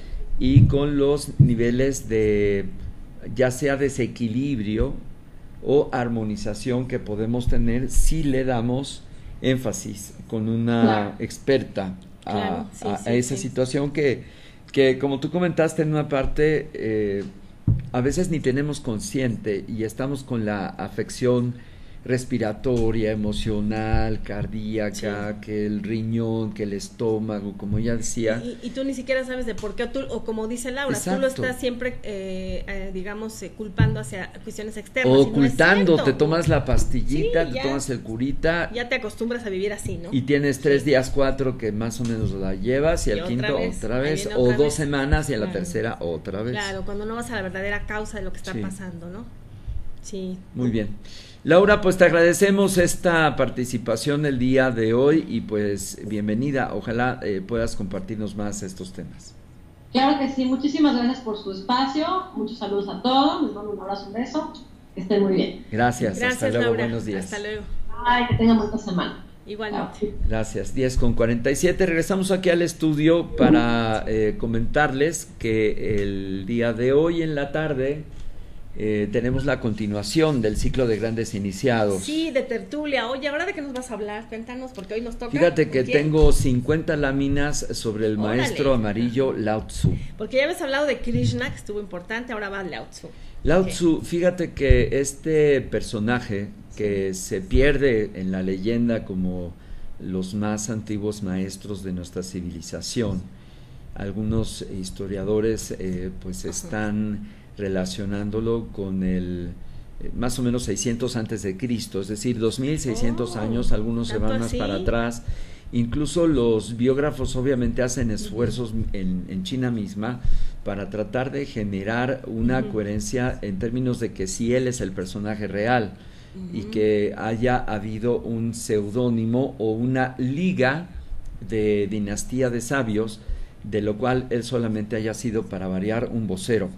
y con los niveles de ya sea desequilibrio o armonización que podemos tener si le damos énfasis con una experta a esa situación que como tú comentaste en una parte a veces ni tenemos consciente y estamos con la afección respiratoria, emocional, cardíaca, que el riñón, que el estómago, como ella decía. Y tú ni siquiera sabes de por qué, o como dice Laura, tú lo estás siempre, culpando hacia cuestiones externas. O ocultando, no te tomas la pastillita, te tomas el curita. Ya te acostumbras a vivir así, ¿no? Y tienes 3 días, 4 que más o menos la llevas y al quinto otra vez, o 2 semanas y a la tercera otra vez. Claro, cuando no vas a la verdadera causa de lo que está pasando, ¿no? Sí. Muy bien. Laura, pues te agradecemos esta participación el día de hoy y pues bienvenida, ojalá puedas compartirnos más estos temas. Claro que sí, muchísimas gracias por su espacio, muchos saludos a todos, les mando un abrazo, un beso, que estén muy bien. Gracias, hasta luego, Laura. Buenos días. Hasta luego. Ay, que tengan buena semana. Igualmente. Gracias, 10:47, regresamos aquí al estudio para comentarles que el día de hoy en la tarde tenemos la continuación del ciclo de grandes iniciados. Sí, de tertulia. Oye, ¿ahora de qué nos vas a hablar? Cuéntanos, porque hoy nos toca. Fíjate que tengo 50 láminas sobre el maestro amarillo Lao Tzu. Porque ya habías hablado de Krishna, que estuvo importante, ahora va Lao Tzu. Lao Tzu, fíjate que este personaje que se pierde en la leyenda como los más antiguos maestros de nuestra civilización, algunos historiadores pues están relacionándolo con el más o menos 600 antes de Cristo, es decir, 2600 años, algunos se van más para atrás. Incluso los biógrafos obviamente hacen esfuerzos en China misma para tratar de generar una coherencia en términos de que sí él es el personaje real y que haya habido un seudónimo o una liga de dinastía de sabios, de lo cual él solamente haya sido, para variar, un vocero.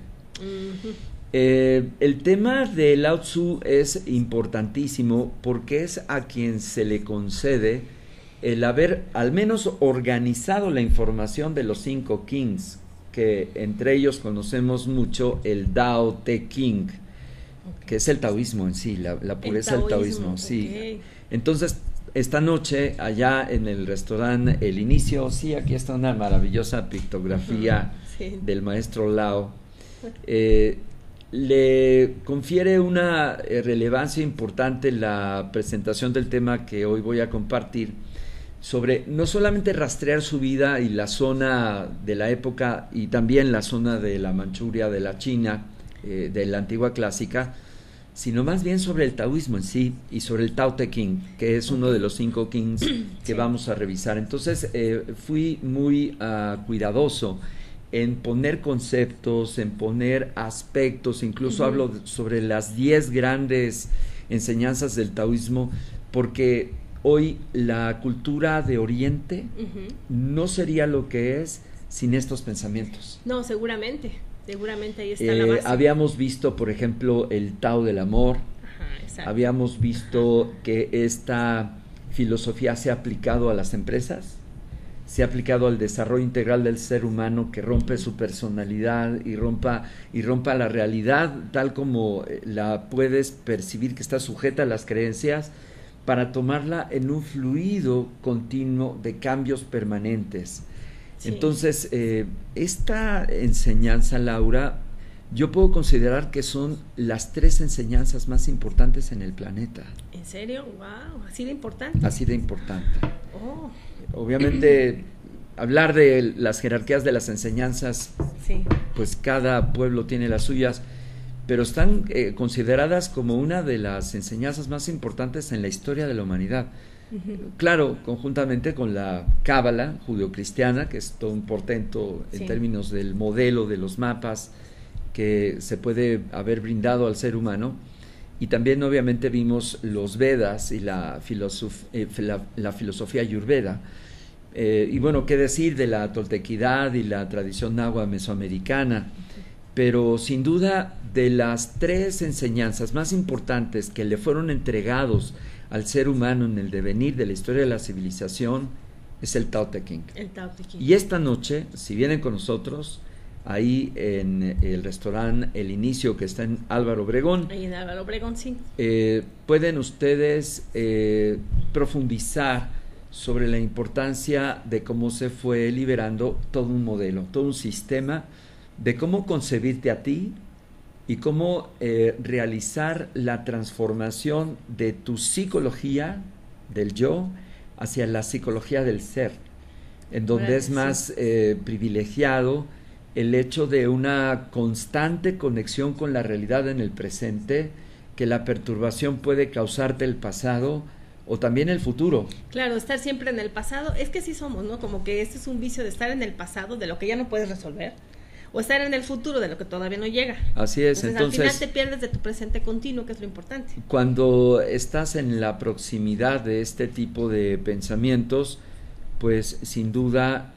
El tema de Lao Tzu es importantísimo porque es a quien se le concede el haber al menos organizado la información de los 5 kings, que entre ellos conocemos mucho el Tao Te Ching, que es el taoísmo en sí, la pureza del taoísmo. Sí. Entonces, esta noche, allá en el restaurante El Inicio, sí, aquí está una maravillosa pictografía del maestro Lao, le confiere una relevancia importante la presentación del tema que hoy voy a compartir, sobre no solamente rastrear su vida y la zona de la época y también la zona de la Manchuria, de la China, de la antigua clásica, sino más bien sobre el taoísmo en sí y sobre el Tao Te Ching, que es uno de los 5 kings que vamos a revisar. Entonces fui muy cuidadoso en poner conceptos, en poner aspectos, incluso hablo sobre las 10 grandes enseñanzas del taoísmo, porque hoy la cultura de Oriente no sería lo que es sin estos pensamientos. No, seguramente ahí está la base. Habíamos visto, por ejemplo, el Tao del amor. Habíamos visto que esta filosofía se ha aplicado a las empresas, se ha aplicado al desarrollo integral del ser humano, que rompe su personalidad y rompa la realidad tal como la puedes percibir, que está sujeta a las creencias, para tomarla en un fluido continuo de cambios permanentes. Entonces, esta enseñanza, Laura, yo puedo considerar que son las 3 enseñanzas más importantes en el planeta. ¿En serio? ¡Wow! ¿Así de importante? Así de importante. Obviamente, hablar de las jerarquías de las enseñanzas, pues cada pueblo tiene las suyas, pero están consideradas como una de las enseñanzas más importantes en la historia de la humanidad. Claro, conjuntamente con la Cábala judeocristiana, que es todo un portento en términos del modelo de los mapas que se puede haber brindado al ser humano, y también obviamente vimos los Vedas y la filosofía Ayurveda, y bueno, qué decir de la toltequidad y la tradición náhuatl mesoamericana, pero sin duda de las 3 enseñanzas más importantes que le fueron entregados al ser humano en el devenir de la historia de la civilización es el Tao Te Ching. Y esta noche, si vienen con nosotros, ahí en el restaurante El Inicio, que está en Álvaro Obregón. Ahí en Álvaro Obregón, sí. Pueden ustedes profundizar sobre la importancia de cómo se fue liberando todo un modelo, todo un sistema de cómo concebirte a ti y cómo realizar la transformación de tu psicología, del yo, hacia la psicología del ser, en donde es más privilegiado el hecho de una constante conexión con la realidad en el presente, que la perturbación puede causarte el pasado o también el futuro. Claro, estar siempre en el pasado, es que así somos, ¿no? Como que este es un vicio de estar en el pasado, de lo que ya no puedes resolver, o estar en el futuro, de lo que todavía no llega. Así es. Entonces al final te pierdes de tu presente continuo, que es lo importante. Cuando estás en la proximidad de este tipo de pensamientos, pues sin duda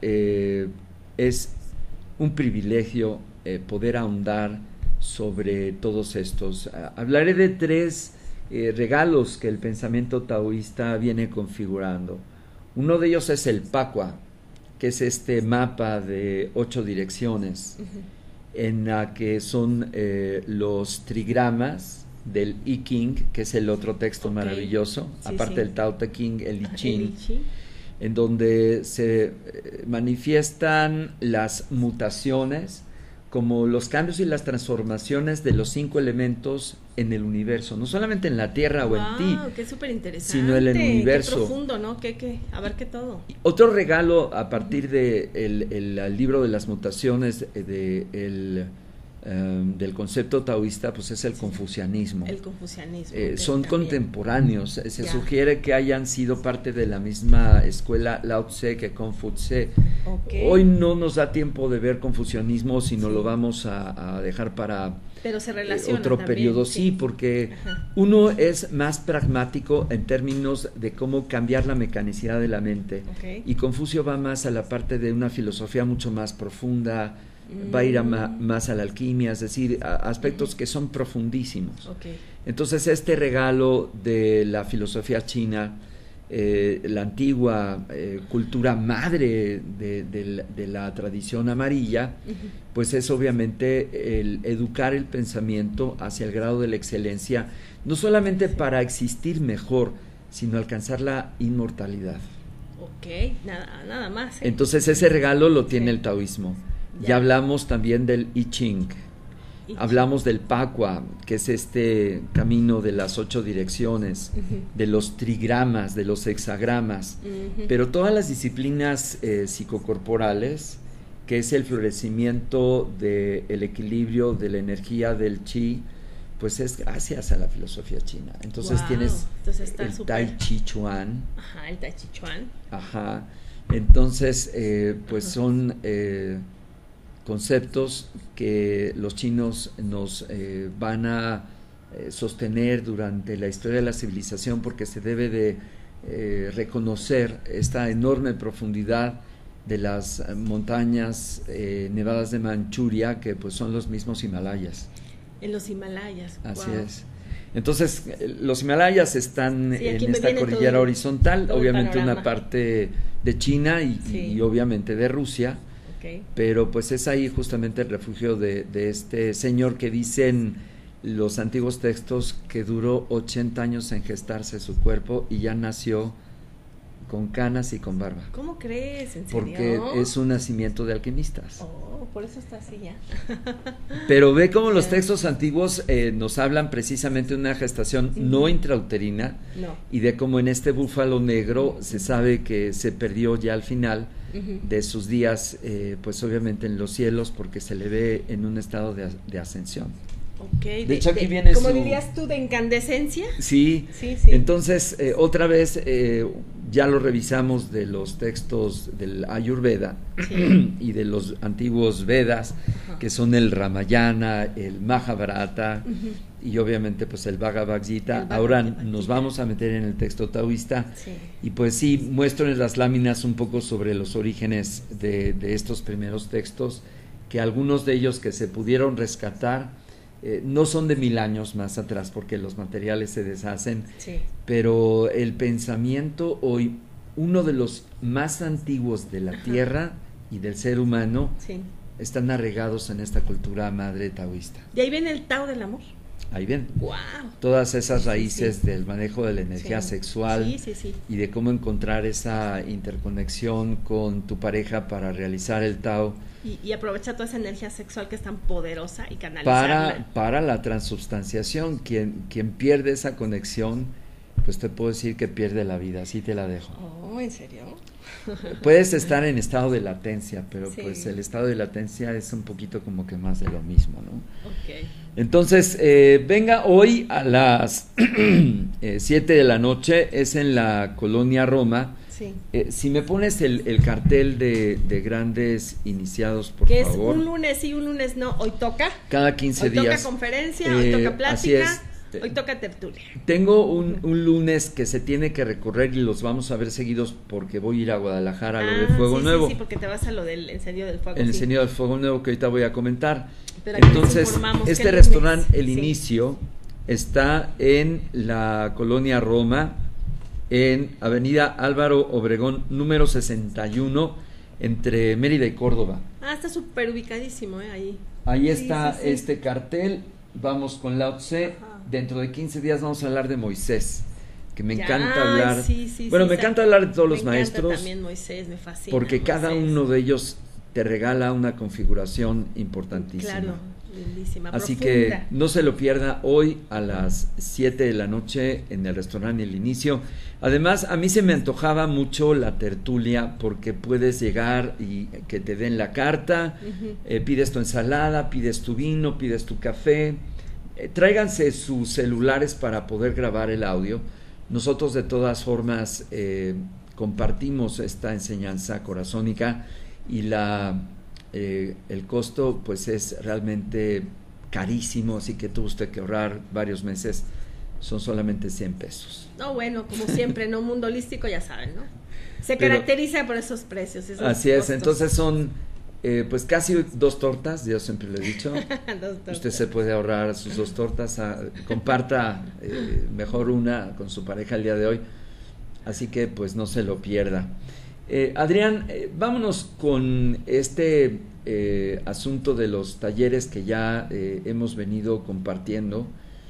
es un privilegio poder ahondar sobre todos estos. Hablaré de 3 regalos que el pensamiento taoísta viene configurando. Uno de ellos es el Pakwa, que es este mapa de 8 direcciones. en la que son los trigramas del I Ching, que es el otro texto maravilloso, aparte del Tao Te Ching, el I Ching, en donde se manifiestan las mutaciones como los cambios y las transformaciones de los 5 elementos en el universo, no solamente en la Tierra o en ti, qué súper interesante, sino en el universo. Qué profundo, ¿no? Que abarque todo. Otro regalo a partir de el libro de las mutaciones del concepto taoísta, pues es el confucianismo. El confucianismo. Son contemporáneos. Se sugiere que hayan sido parte de la misma escuela Lao Tse que Confucio. Hoy no nos da tiempo de ver confucianismo, sino lo vamos a dejar para pero se relaciona otro también, periodo, sí, porque uno es más pragmático en términos de cómo cambiar la mecanicidad de la mente, y Confucio va más a la parte de una filosofía mucho más profunda, va a ir más a la alquimia, es decir, a aspectos que son profundísimos. Entonces este regalo de la filosofía china, la antigua cultura madre de la tradición amarilla, pues es obviamente el educar el pensamiento hacia el grado de la excelencia, no solamente para existir mejor, sino alcanzar la inmortalidad. Nada más. Entonces ese regalo lo tiene el taoísmo. Ya hablamos también del I Ching. Hablamos del Pacua, que es este camino de las 8 direcciones, de los trigramas, de los hexagramas, pero todas las disciplinas psicocorporales, que es el florecimiento del equilibrio de la energía del chi, pues es gracias a la filosofía china. Entonces tienes el Tai Chi Chuan. El Tai Chi Chuan. Entonces, pues son conceptos que los chinos nos van a sostener durante la historia de la civilización, porque se debe de reconocer esta enorme profundidad de las montañas nevadas de Manchuria, que pues son los mismos Himalayas. En los Himalayas. Así es. Entonces, los Himalayas están en esta cordillera horizontal, obviamente una parte de China y obviamente de Rusia. Pero pues es ahí justamente el refugio de este señor que dicen los antiguos textos que duró 80 años en gestarse su cuerpo y ya nació con canas y con barba. ¿Cómo crees? ¿En serio? Porque es un nacimiento de alquimistas. Por eso está así ya. Pero ve cómo los textos antiguos nos hablan precisamente de una gestación no intrauterina, y de cómo en este búfalo negro se sabe que se perdió ya al final de sus días, pues obviamente en los cielos, porque se le ve en un estado de ascensión. De hecho aquí viene ¿cómo dirías tú, de incandescencia? Sí. Entonces otra vez ya lo revisamos de los textos del Ayurveda y de los antiguos Vedas, que son el Ramayana, el Mahabharata y obviamente pues el Bhagavad Gita. Ahora nos vamos a meter en el texto taoísta y pues sí, muestro en las láminas un poco sobre los orígenes de estos primeros textos, que algunos de ellos que se pudieron rescatar no son de 1000 años más atrás, porque los materiales se deshacen, pero el pensamiento hoy, uno de los más antiguos de la Tierra y del ser humano, están arraigados en esta cultura madre taoísta. ¿Y ahí viene el Tao del amor? Ahí ven. Wow. Todas esas raíces del manejo de la energía sexual y de cómo encontrar esa interconexión con tu pareja para realizar el Tao. Y aprovecha toda esa energía sexual que es tan poderosa y canalizarla. Para la transubstanciación. Quien pierde esa conexión, pues te puedo decir que pierde la vida, así te la dejo. ¿En serio? Puedes estar en estado de latencia, pero pues el estado de latencia es un poquito como que más de lo mismo, ¿no? Entonces, venga hoy a las 7 de la noche, es en la Colonia Roma. Si me pones el cartel de grandes iniciados, por favor. Que es un lunes sí, un lunes no, hoy toca. Cada 15 días. Hoy toca conferencia, hoy toca plática. Así es. Hoy toca tertulia. Tengo un lunes que se tiene que recorrer y los vamos a ver seguidos, porque voy a ir a Guadalajara a lo de Fuego Nuevo. Sí, porque te vas a lo del encendido del fuego. El encendido del Fuego Nuevo, que ahorita voy a comentar. Pero entonces, este restaurante, El Inicio, está en la Colonia Roma, en Avenida Álvaro Obregón, número 61, entre Mérida y Córdoba. Está súper ubicadísimo, ahí. Ahí está este cartel, vamos con Lao Tse. Dentro de 15 días vamos a hablar de Moisés, que me encanta hablar. Me encanta hablar de todos los maestros. También Moisés, me fascina. Porque cada uno de ellos te regala una configuración importantísima. Claro, lindísima, así profunda. Que no se lo pierda hoy a las 7 de la noche en el restaurante El Inicio. Además, a mí se me antojaba mucho la tertulia porque puedes llegar y que te den la carta, pides tu ensalada, pides tu vino, pides tu café. Tráiganse sus celulares para poder grabar el audio. Nosotros de todas formas compartimos esta enseñanza corazónica y el costo pues es realmente carísimo, así que tuvo usted que ahorrar varios meses. Son solamente 100 pesos. No, bueno, como siempre, ¿no? Mundo holístico, ya saben, ¿no? Se caracteriza por esos precios. Así es, entonces son pues casi 2 tortas, yo siempre le he dicho. Usted se puede ahorrar sus 2 tortas, comparta mejor una con su pareja el día de hoy, así que pues no se lo pierda. Adrián, vámonos con este asunto de los talleres que ya hemos venido compartiendo.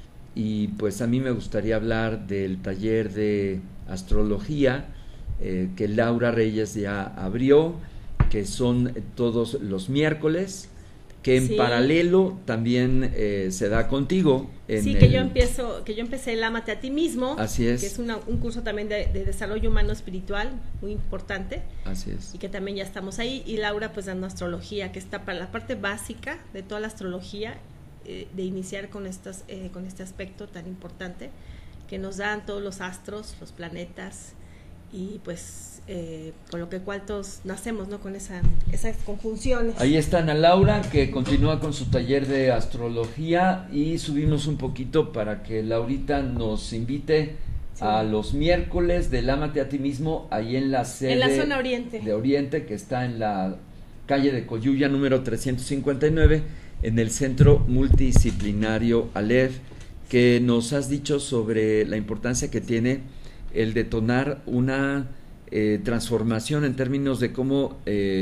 Y pues a mí me gustaría hablar del taller de astrología que Laura Reyes ya abrió, que son todos los miércoles, que en paralelo también se da contigo. Que yo empecé el Ámate a ti mismo. Así es. Que es un curso también de desarrollo humano espiritual muy importante. Así es. Y que también ya estamos ahí. Y Laura pues dando astrología, que está para la parte básica de toda la astrología, de iniciar con este aspecto tan importante que nos dan todos los astros, los planetas y pues con lo que cual todos nacemos, ¿no? Con esas conjunciones. Ahí está Ana Laura, que continúa con su taller de astrología, y subimos un poquito para que Laurita nos invite a los miércoles del Ámate a ti mismo, ahí en la sede en la zona oriente de Oriente, que está en la calle de Coyuya número 359, en el Centro Multidisciplinario Aleph, que nos has dicho sobre la importancia que tiene el detonar una transformación en términos de cómo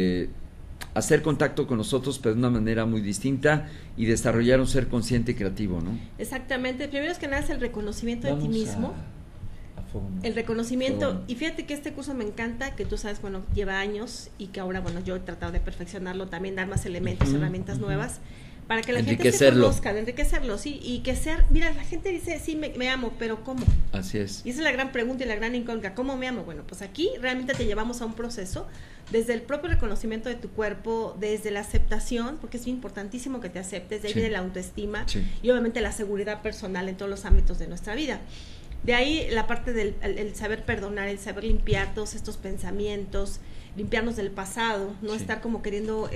hacer contacto con nosotros, pero de una manera muy distinta, y desarrollar un ser consciente y creativo, ¿no? Exactamente. Primero es que nada es el reconocimiento de ti mismo. El reconocimiento, y fíjate que este curso me encanta, que tú sabes, bueno, lleva años y que ahora, bueno, yo he tratado de perfeccionarlo, también dar más elementos, herramientas nuevas, para que la gente se conozca, de enriquecerlo, sí, y que sea, mira, la gente dice, sí, me amo, pero ¿cómo? Así es. Y esa es la gran pregunta y la gran incógnita, ¿cómo me amo? Bueno, pues aquí realmente te llevamos a un proceso, desde el propio reconocimiento de tu cuerpo, desde la aceptación, porque es importantísimo que te aceptes, de ahí viene la autoestima, y obviamente la seguridad personal en todos los ámbitos de nuestra vida. De ahí la parte del el saber perdonar, el saber limpiar todos estos pensamientos, limpiarnos del pasado, no estar como queriendo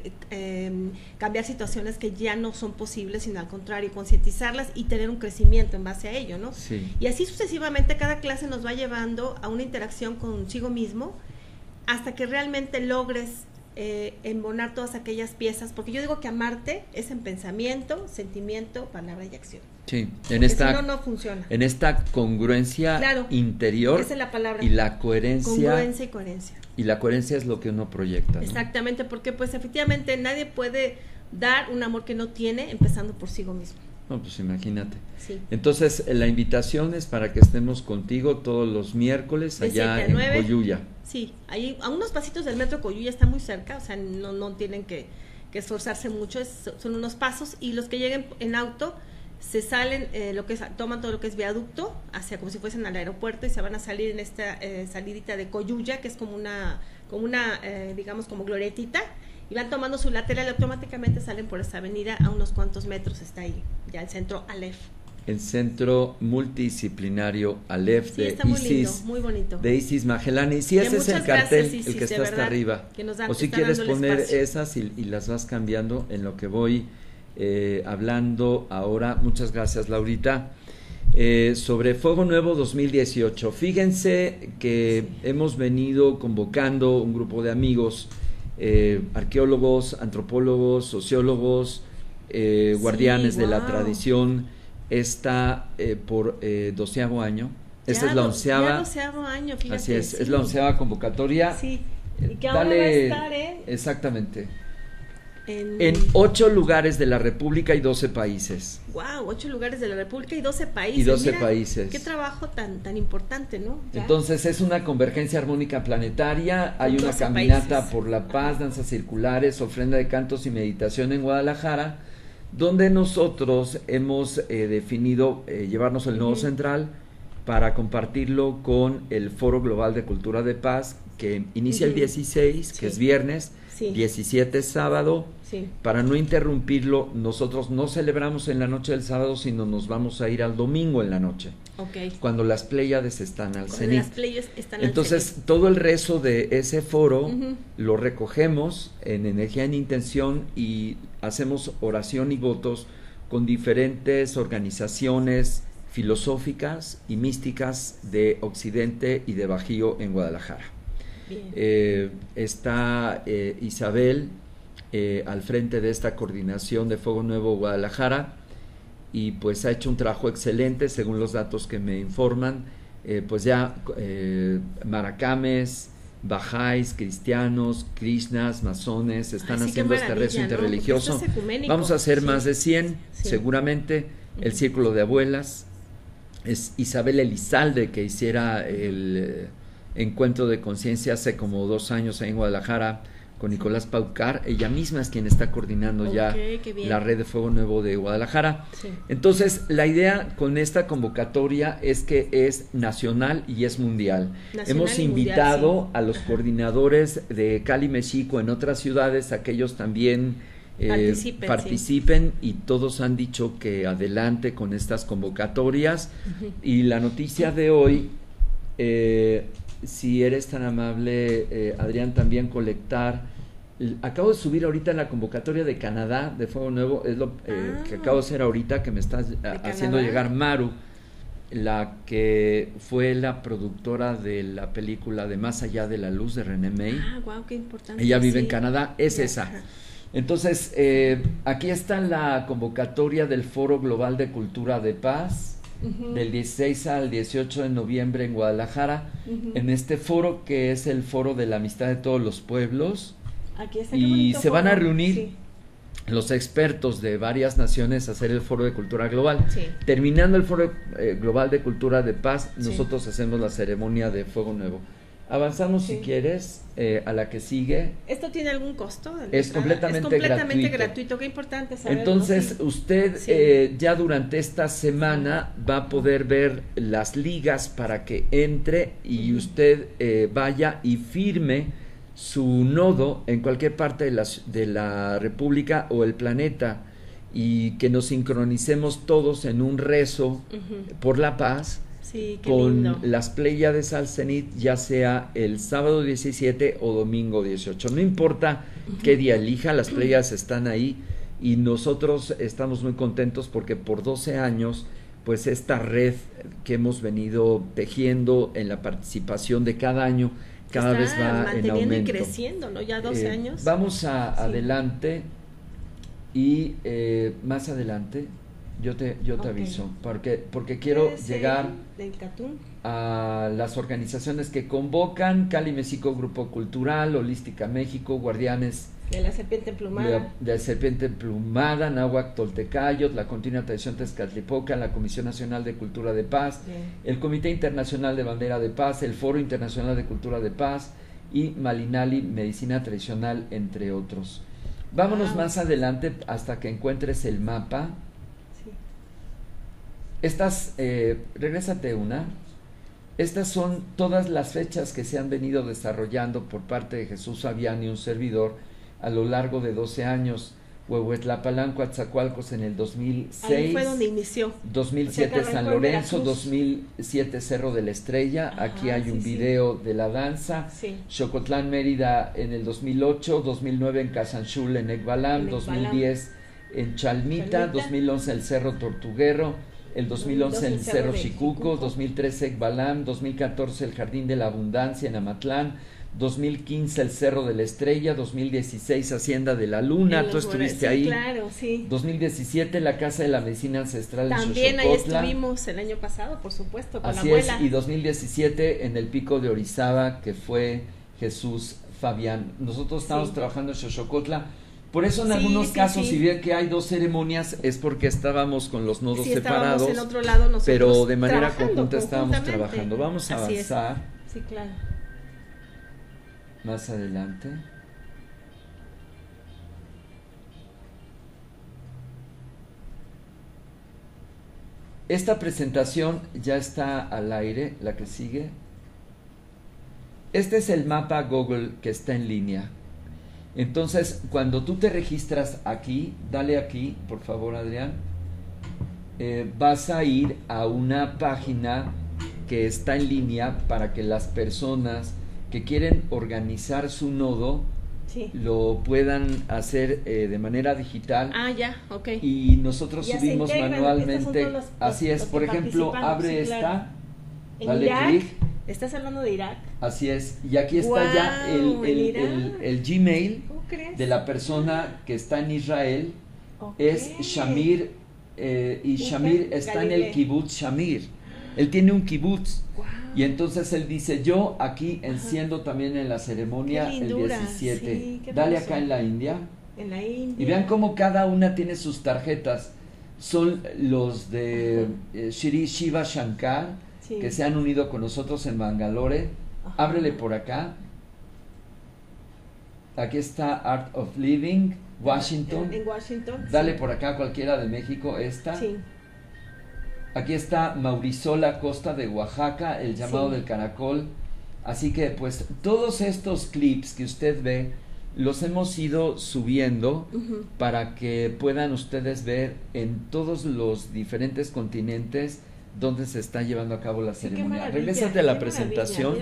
cambiar situaciones que ya no son posibles, sino al contrario, concientizarlas y tener un crecimiento en base a ello, ¿no? Sí. Y así sucesivamente cada clase nos va llevando a una interacción consigo mismo hasta que realmente logres embonar todas aquellas piezas, porque yo digo que amarte es en pensamiento, sentimiento, palabra y acción. Sí, si no funciona. En esta congruencia interior, esa es la palabra. Y la coherencia. Congruencia y coherencia. Y la coherencia es lo que uno proyecta, ¿no? Exactamente, porque pues efectivamente nadie puede dar un amor que no tiene, empezando por sí mismo. No, pues imagínate. Sí. Entonces, la invitación es para que estemos contigo todos los miércoles allá en Coyuya. Sí, ahí a unos pasitos del metro Coyuya, está muy cerca, o sea, no tienen que esforzarse mucho, son unos pasos, y los que lleguen en auto se salen, toman todo lo que es viaducto, hacia como si fuesen al aeropuerto, y se van a salir en esta salidita de Coyuya, que es como una digamos como glorietita, y van tomando su lateral y automáticamente salen por esa avenida, a unos cuantos metros está ahí, ya el centro Aleph. El Centro Multidisciplinario Aleph de muy Isis, lindo, muy bonito. De Isis Magelani. Si ese es el cartel, el que está hasta arriba. O si quieres poner esas y las vas cambiando en lo que voy hablando ahora. Muchas gracias, Laurita. Sobre Fuego Nuevo 2018. Fíjense que hemos venido convocando un grupo de amigos, arqueólogos, antropólogos, sociólogos, guardianes de la tradición. Está por 12º año. Esta es la 11ª. 12º año, fíjate. Así es, es la 11ª convocatoria. Sí, y que ahora va a estar, Exactamente. En 8 lugares de la República y 12 países. Wow, 8 lugares de la República y 12 países. Y 12 países. Qué trabajo tan importante, ¿no? Ya. Entonces es una convergencia armónica planetaria, hay una caminata países. Por la paz, danzas circulares, ofrenda de cantos y meditación en Guadalajara, donde nosotros hemos definido llevarnos el nodo central para compartirlo con el Foro Global de Cultura de Paz, que inicia el 16, que es viernes, 17 es sábado. Para no interrumpirlo, nosotros no celebramos en la noche del sábado, sino nos vamos a ir al domingo en la noche, cuando las Pléyades están al cenit. Entonces, todo el rezo de ese foro lo recogemos en energía, en intención, y hacemos oración y votos con diferentes organizaciones filosóficas y místicas de Occidente y de Bajío en Guadalajara. Está Isabel al frente de esta coordinación de Fuego Nuevo Guadalajara, y pues ha hecho un trabajo excelente según los datos que me informan. Pues ya maracames, bajáis, cristianos, krishnas, masones están haciendo este rezo interreligioso. Vamos a hacer más de 100 seguramente. El Círculo de Abuelas, es Isabel Elizalde, que hiciera el encuentro de conciencia hace como 2 años en Guadalajara con Nicolás Paucar. Ella misma es quien está coordinando ya la red de Fuego Nuevo de Guadalajara. Entonces, la idea con esta convocatoria es que es nacional y es mundial. Hemos invitado a los coordinadores de Cali, México, en otras ciudades, a que ellos también participen, y todos han dicho que adelante con estas convocatorias. Y la noticia de hoy, si eres tan amable, Adrián, también colectar. Acabo de subir ahorita la convocatoria de Canadá de Fuego Nuevo, es lo que acabo de hacer ahorita, que me está haciendo llegar Maru, la que fue la productora de la película de Más allá de la luz de René May. Wow, qué importante. Ella vive en Canadá, es esa. Entonces, aquí está la convocatoria del Foro Global de Cultura de Paz, del 16 al 18 de noviembre en Guadalajara, en este foro que es el Foro de la Amistad de Todos los Pueblos. Aquí está, y se van a reunir los expertos de varias naciones a hacer el Foro de Cultura Global. Terminando el Foro Global de Cultura de Paz, nosotros hacemos la ceremonia de Fuego Nuevo. Avanzamos si quieres a la que sigue. ¿Esto tiene algún costo? Es completamente gratuito. Qué importante saberlo. Entonces usted ya durante esta semana va a poder ver las ligas para que entre y usted vaya y firme su nodo en cualquier parte de la República o el planeta, y que nos sincronicemos todos en un rezo por la paz. Con las Pléyades al cenit, ya sea el sábado 17 o domingo 18. No importa qué día elija, las Pléyades están ahí, y nosotros estamos muy contentos porque por 12 años, pues esta red que hemos venido tejiendo en la participación de cada año, cada vez va en aumento. Y creciendo, ¿no? Ya 12 años. Vamos adelante, y más adelante yo te aviso, porque quiero llegar a las organizaciones que convocan: Cali México, Grupo Cultural, Holística México, Guardianes de la Serpiente Emplumada, de la Serpiente Emplumada, Náhuac Toltecayot, la Continua Tradición Tezcatlipoca, la Comisión Nacional de Cultura de Paz, el Comité Internacional de Bandera de Paz, el Foro Internacional de Cultura de Paz y Malinali Medicina Tradicional, entre otros. Vámonos más adelante hasta que encuentres el mapa. Regrésate una. Estas son todas las fechas que se han venido desarrollando por parte de Jesús Fabián y un servidor a lo largo de 12 años. Huehuetlapalanco, Coatzacoalcos en el 2006. Ahí fue donde inició. 2007 San Lorenzo, 2007 Cerro de la Estrella. Aquí hay un video de la danza. Xocotlán, Mérida en el 2008, 2009 en Casanchul, en Ecbalam, 2010 en Chalmita, 2011 el Cerro Tortuguero, el 2011 el Cerro Chicuco, 2013 Ecbalam, 2014 el Jardín de la Abundancia en Amatlán, 2015 el Cerro de la Estrella, 2016 Hacienda de la Luna, tú estuviste ahí. Claro, 2017 la Casa de la Medicina Ancestral en Xochocotla. También ahí estuvimos el año pasado, por supuesto, con así la abuela. Y 2017 en el Pico de Orizaba, que fue Jesús Fabián. Nosotros estamos trabajando en Xochocotla Por eso en algunos casos, si bien que hay 2 ceremonias, es porque estábamos con los nodos separados, en otro lado pero de manera conjunta estábamos trabajando. Vamos a avanzar. Sí, claro. Más adelante. Esta presentación ya está al aire, la que sigue. Este es el mapa Google que está en línea. Entonces, cuando tú te registras aquí, dale aquí, por favor, Adrián, vas a ir a una página que está en línea para que las personas que quieren organizar su nodo lo puedan hacer de manera digital. Ya, ok. Y nosotros subimos manualmente. Así es, por ejemplo, abre esta, dale clic. ¿Estás hablando de Irak? Así es, y aquí está ya el Gmail de la persona que está en Israel, es Shamir, y Shamir está en el kibutz Shamir, él tiene un kibutz, y entonces él dice, yo aquí enciendo también en la ceremonia el 17, dale acá en la India, y vean cómo cada una tiene sus tarjetas, son los de Shri Shiva Shankar, que se han unido con nosotros en Bangalore. Ábrele por acá. Aquí está Art of Living, Washington. En Washington. Dale por acá cualquiera de México, esta. Aquí está Maurisola Costa de Oaxaca, el llamado del caracol. Así que pues todos estos clips que usted ve los hemos ido subiendo para que puedan ustedes ver en todos los diferentes continentes donde se está llevando a cabo la ceremonia. Regrésate a la presentación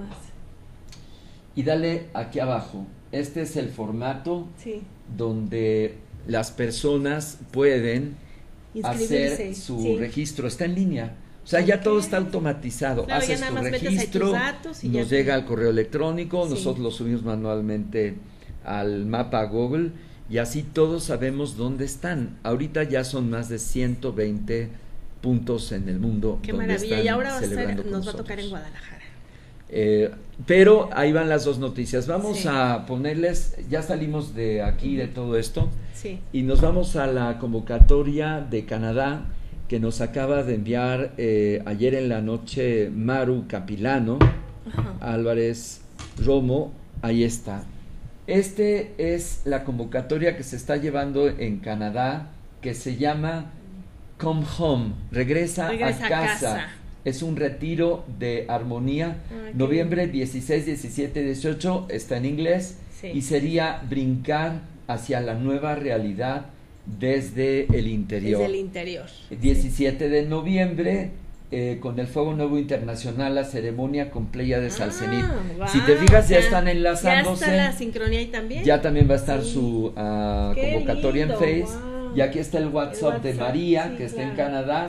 y dale aquí abajo. Este es el formato donde las personas pueden hacer su registro. Está en línea. O sea, ya todo está automatizado. Claro, haces tu registro, nos llega al correo electrónico, nosotros lo subimos manualmente al mapa Google y así todos sabemos dónde están. Ahorita ya son más de 120 puntos en el mundo. Qué donde maravilla, están y ahora nos va a tocar en Guadalajara. Pero ahí van las 2 noticias. Vamos a ponerles, ya salimos de aquí de todo esto y nos vamos a la convocatoria de Canadá que nos acaba de enviar ayer en la noche Maru Capilano, Álvarez Romo, ahí está. Este es la convocatoria que se está llevando en Canadá, que se llama Come Home, regresa a casa. Es un retiro de armonía. Noviembre 16, 17, 18 está en inglés y sería brincar hacia la nueva realidad desde el interior. Desde el interior. 17 de noviembre con el Fuego Nuevo Internacional, la ceremonia con Pléyades al Cenit. Si te fijas, ya están enlazándose. Ya está la sincronía ahí también. Ya también va a estar su convocatoria en Face. Y aquí está el WhatsApp de María, que está en Canadá,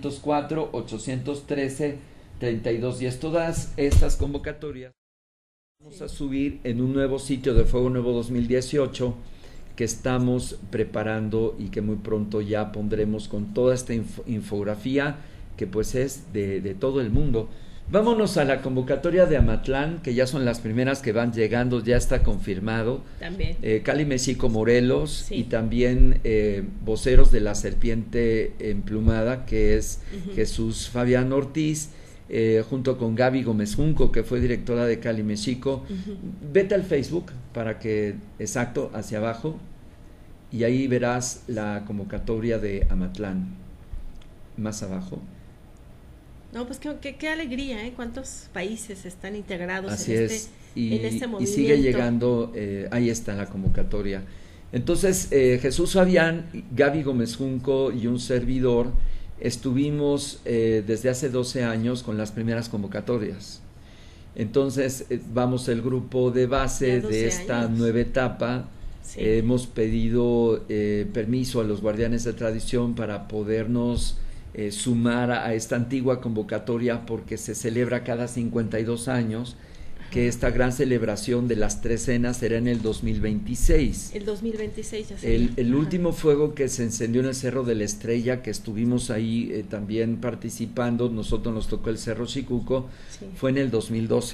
604-813-3210. Todas estas convocatorias vamos a subir en un nuevo sitio de Fuego Nuevo 2018 que estamos preparando y que muy pronto ya pondremos con toda esta infografía que pues es de todo el mundo. Vámonos a la convocatoria de Amatlán, que ya son las primeras que van llegando, ya está confirmado. También. Cali Mexico Morelos y también voceros de la Serpiente Emplumada, que es Jesús Fabián Ortiz, junto con Gaby Gómez Junco, que fue directora de Cali Mexico. Vete al Facebook para que, exacto, hacia abajo, y ahí verás la convocatoria de Amatlán, más abajo. No, pues qué alegría, ¿eh? Cuántos países están integrados Así en es. este movimiento. Y sigue llegando, ahí está la convocatoria. Entonces, Jesús Fabián, Gaby Gómez Junco y un servidor estuvimos desde hace 12 años con las primeras convocatorias. Entonces, vamos el grupo de base de esta nueva etapa. Hemos pedido permiso a los guardianes de tradición para podernos sumar a esta antigua convocatoria, porque se celebra cada 52 años, que esta gran celebración de las 3 cenas será en el 2026. El 2026 ya sería. El último fuego que se encendió en el Cerro de la Estrella, que estuvimos ahí también participando, nosotros nos tocó el Cerro Chicuco, fue en el 2012.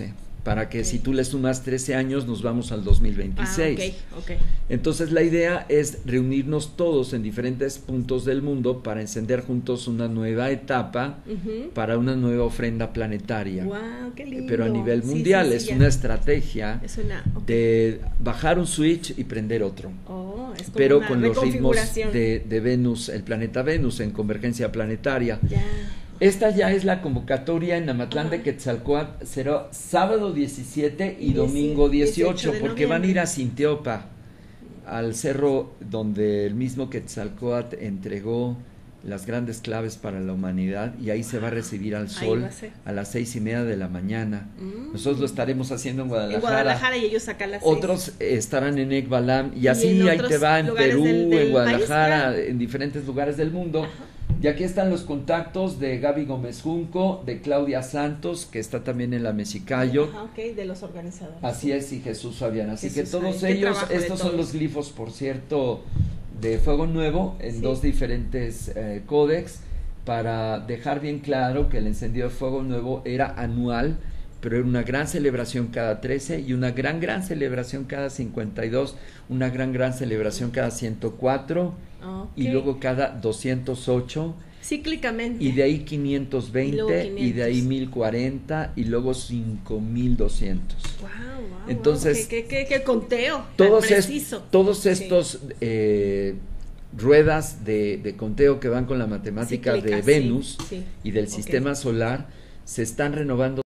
para que si tú le sumas 13 años nos vamos al 2026. Entonces la idea es reunirnos todos en diferentes puntos del mundo para encender juntos una nueva etapa para una nueva ofrenda planetaria. Wow, qué lindo. Pero a nivel mundial es una estrategia de bajar un switch y prender otro. Es como pero con los ritmos de Venus, el planeta Venus en convergencia planetaria. Esta ya es la convocatoria en Amatlán de Quetzalcóatl, será sábado 17 y domingo 18 porque van a ir a Sinteopa, al cerro donde el mismo Quetzalcóatl entregó las grandes claves para la humanidad, y ahí se va a recibir al sol a las 6:30 de la mañana. Nosotros lo estaremos haciendo en Guadalajara. En Guadalajara y ellos acá a las 6. Otros estarán en Ekbalam y así ahí te va en Perú, en Guadalajara, país, en diferentes lugares del mundo. Y aquí están los contactos de Gaby Gómez Junco, de Claudia Santos, que está también en la Mexicallo. De los organizadores. Así es, y Jesús Fabián. Así que todos ellos, estos son los glifos, por cierto, de Fuego Nuevo, en 2 diferentes códex, para dejar bien claro que el encendido de Fuego Nuevo era anual, pero era una gran celebración cada 13 y una gran celebración cada 52, una gran celebración cada 104 y luego cada 208. Cíclicamente. Y de ahí 520 y de ahí 1040 y luego 5200. Wow. Entonces, qué conteo. Todos estos ruedas de conteo que van con la matemática de Venus y del sistema solar se están renovando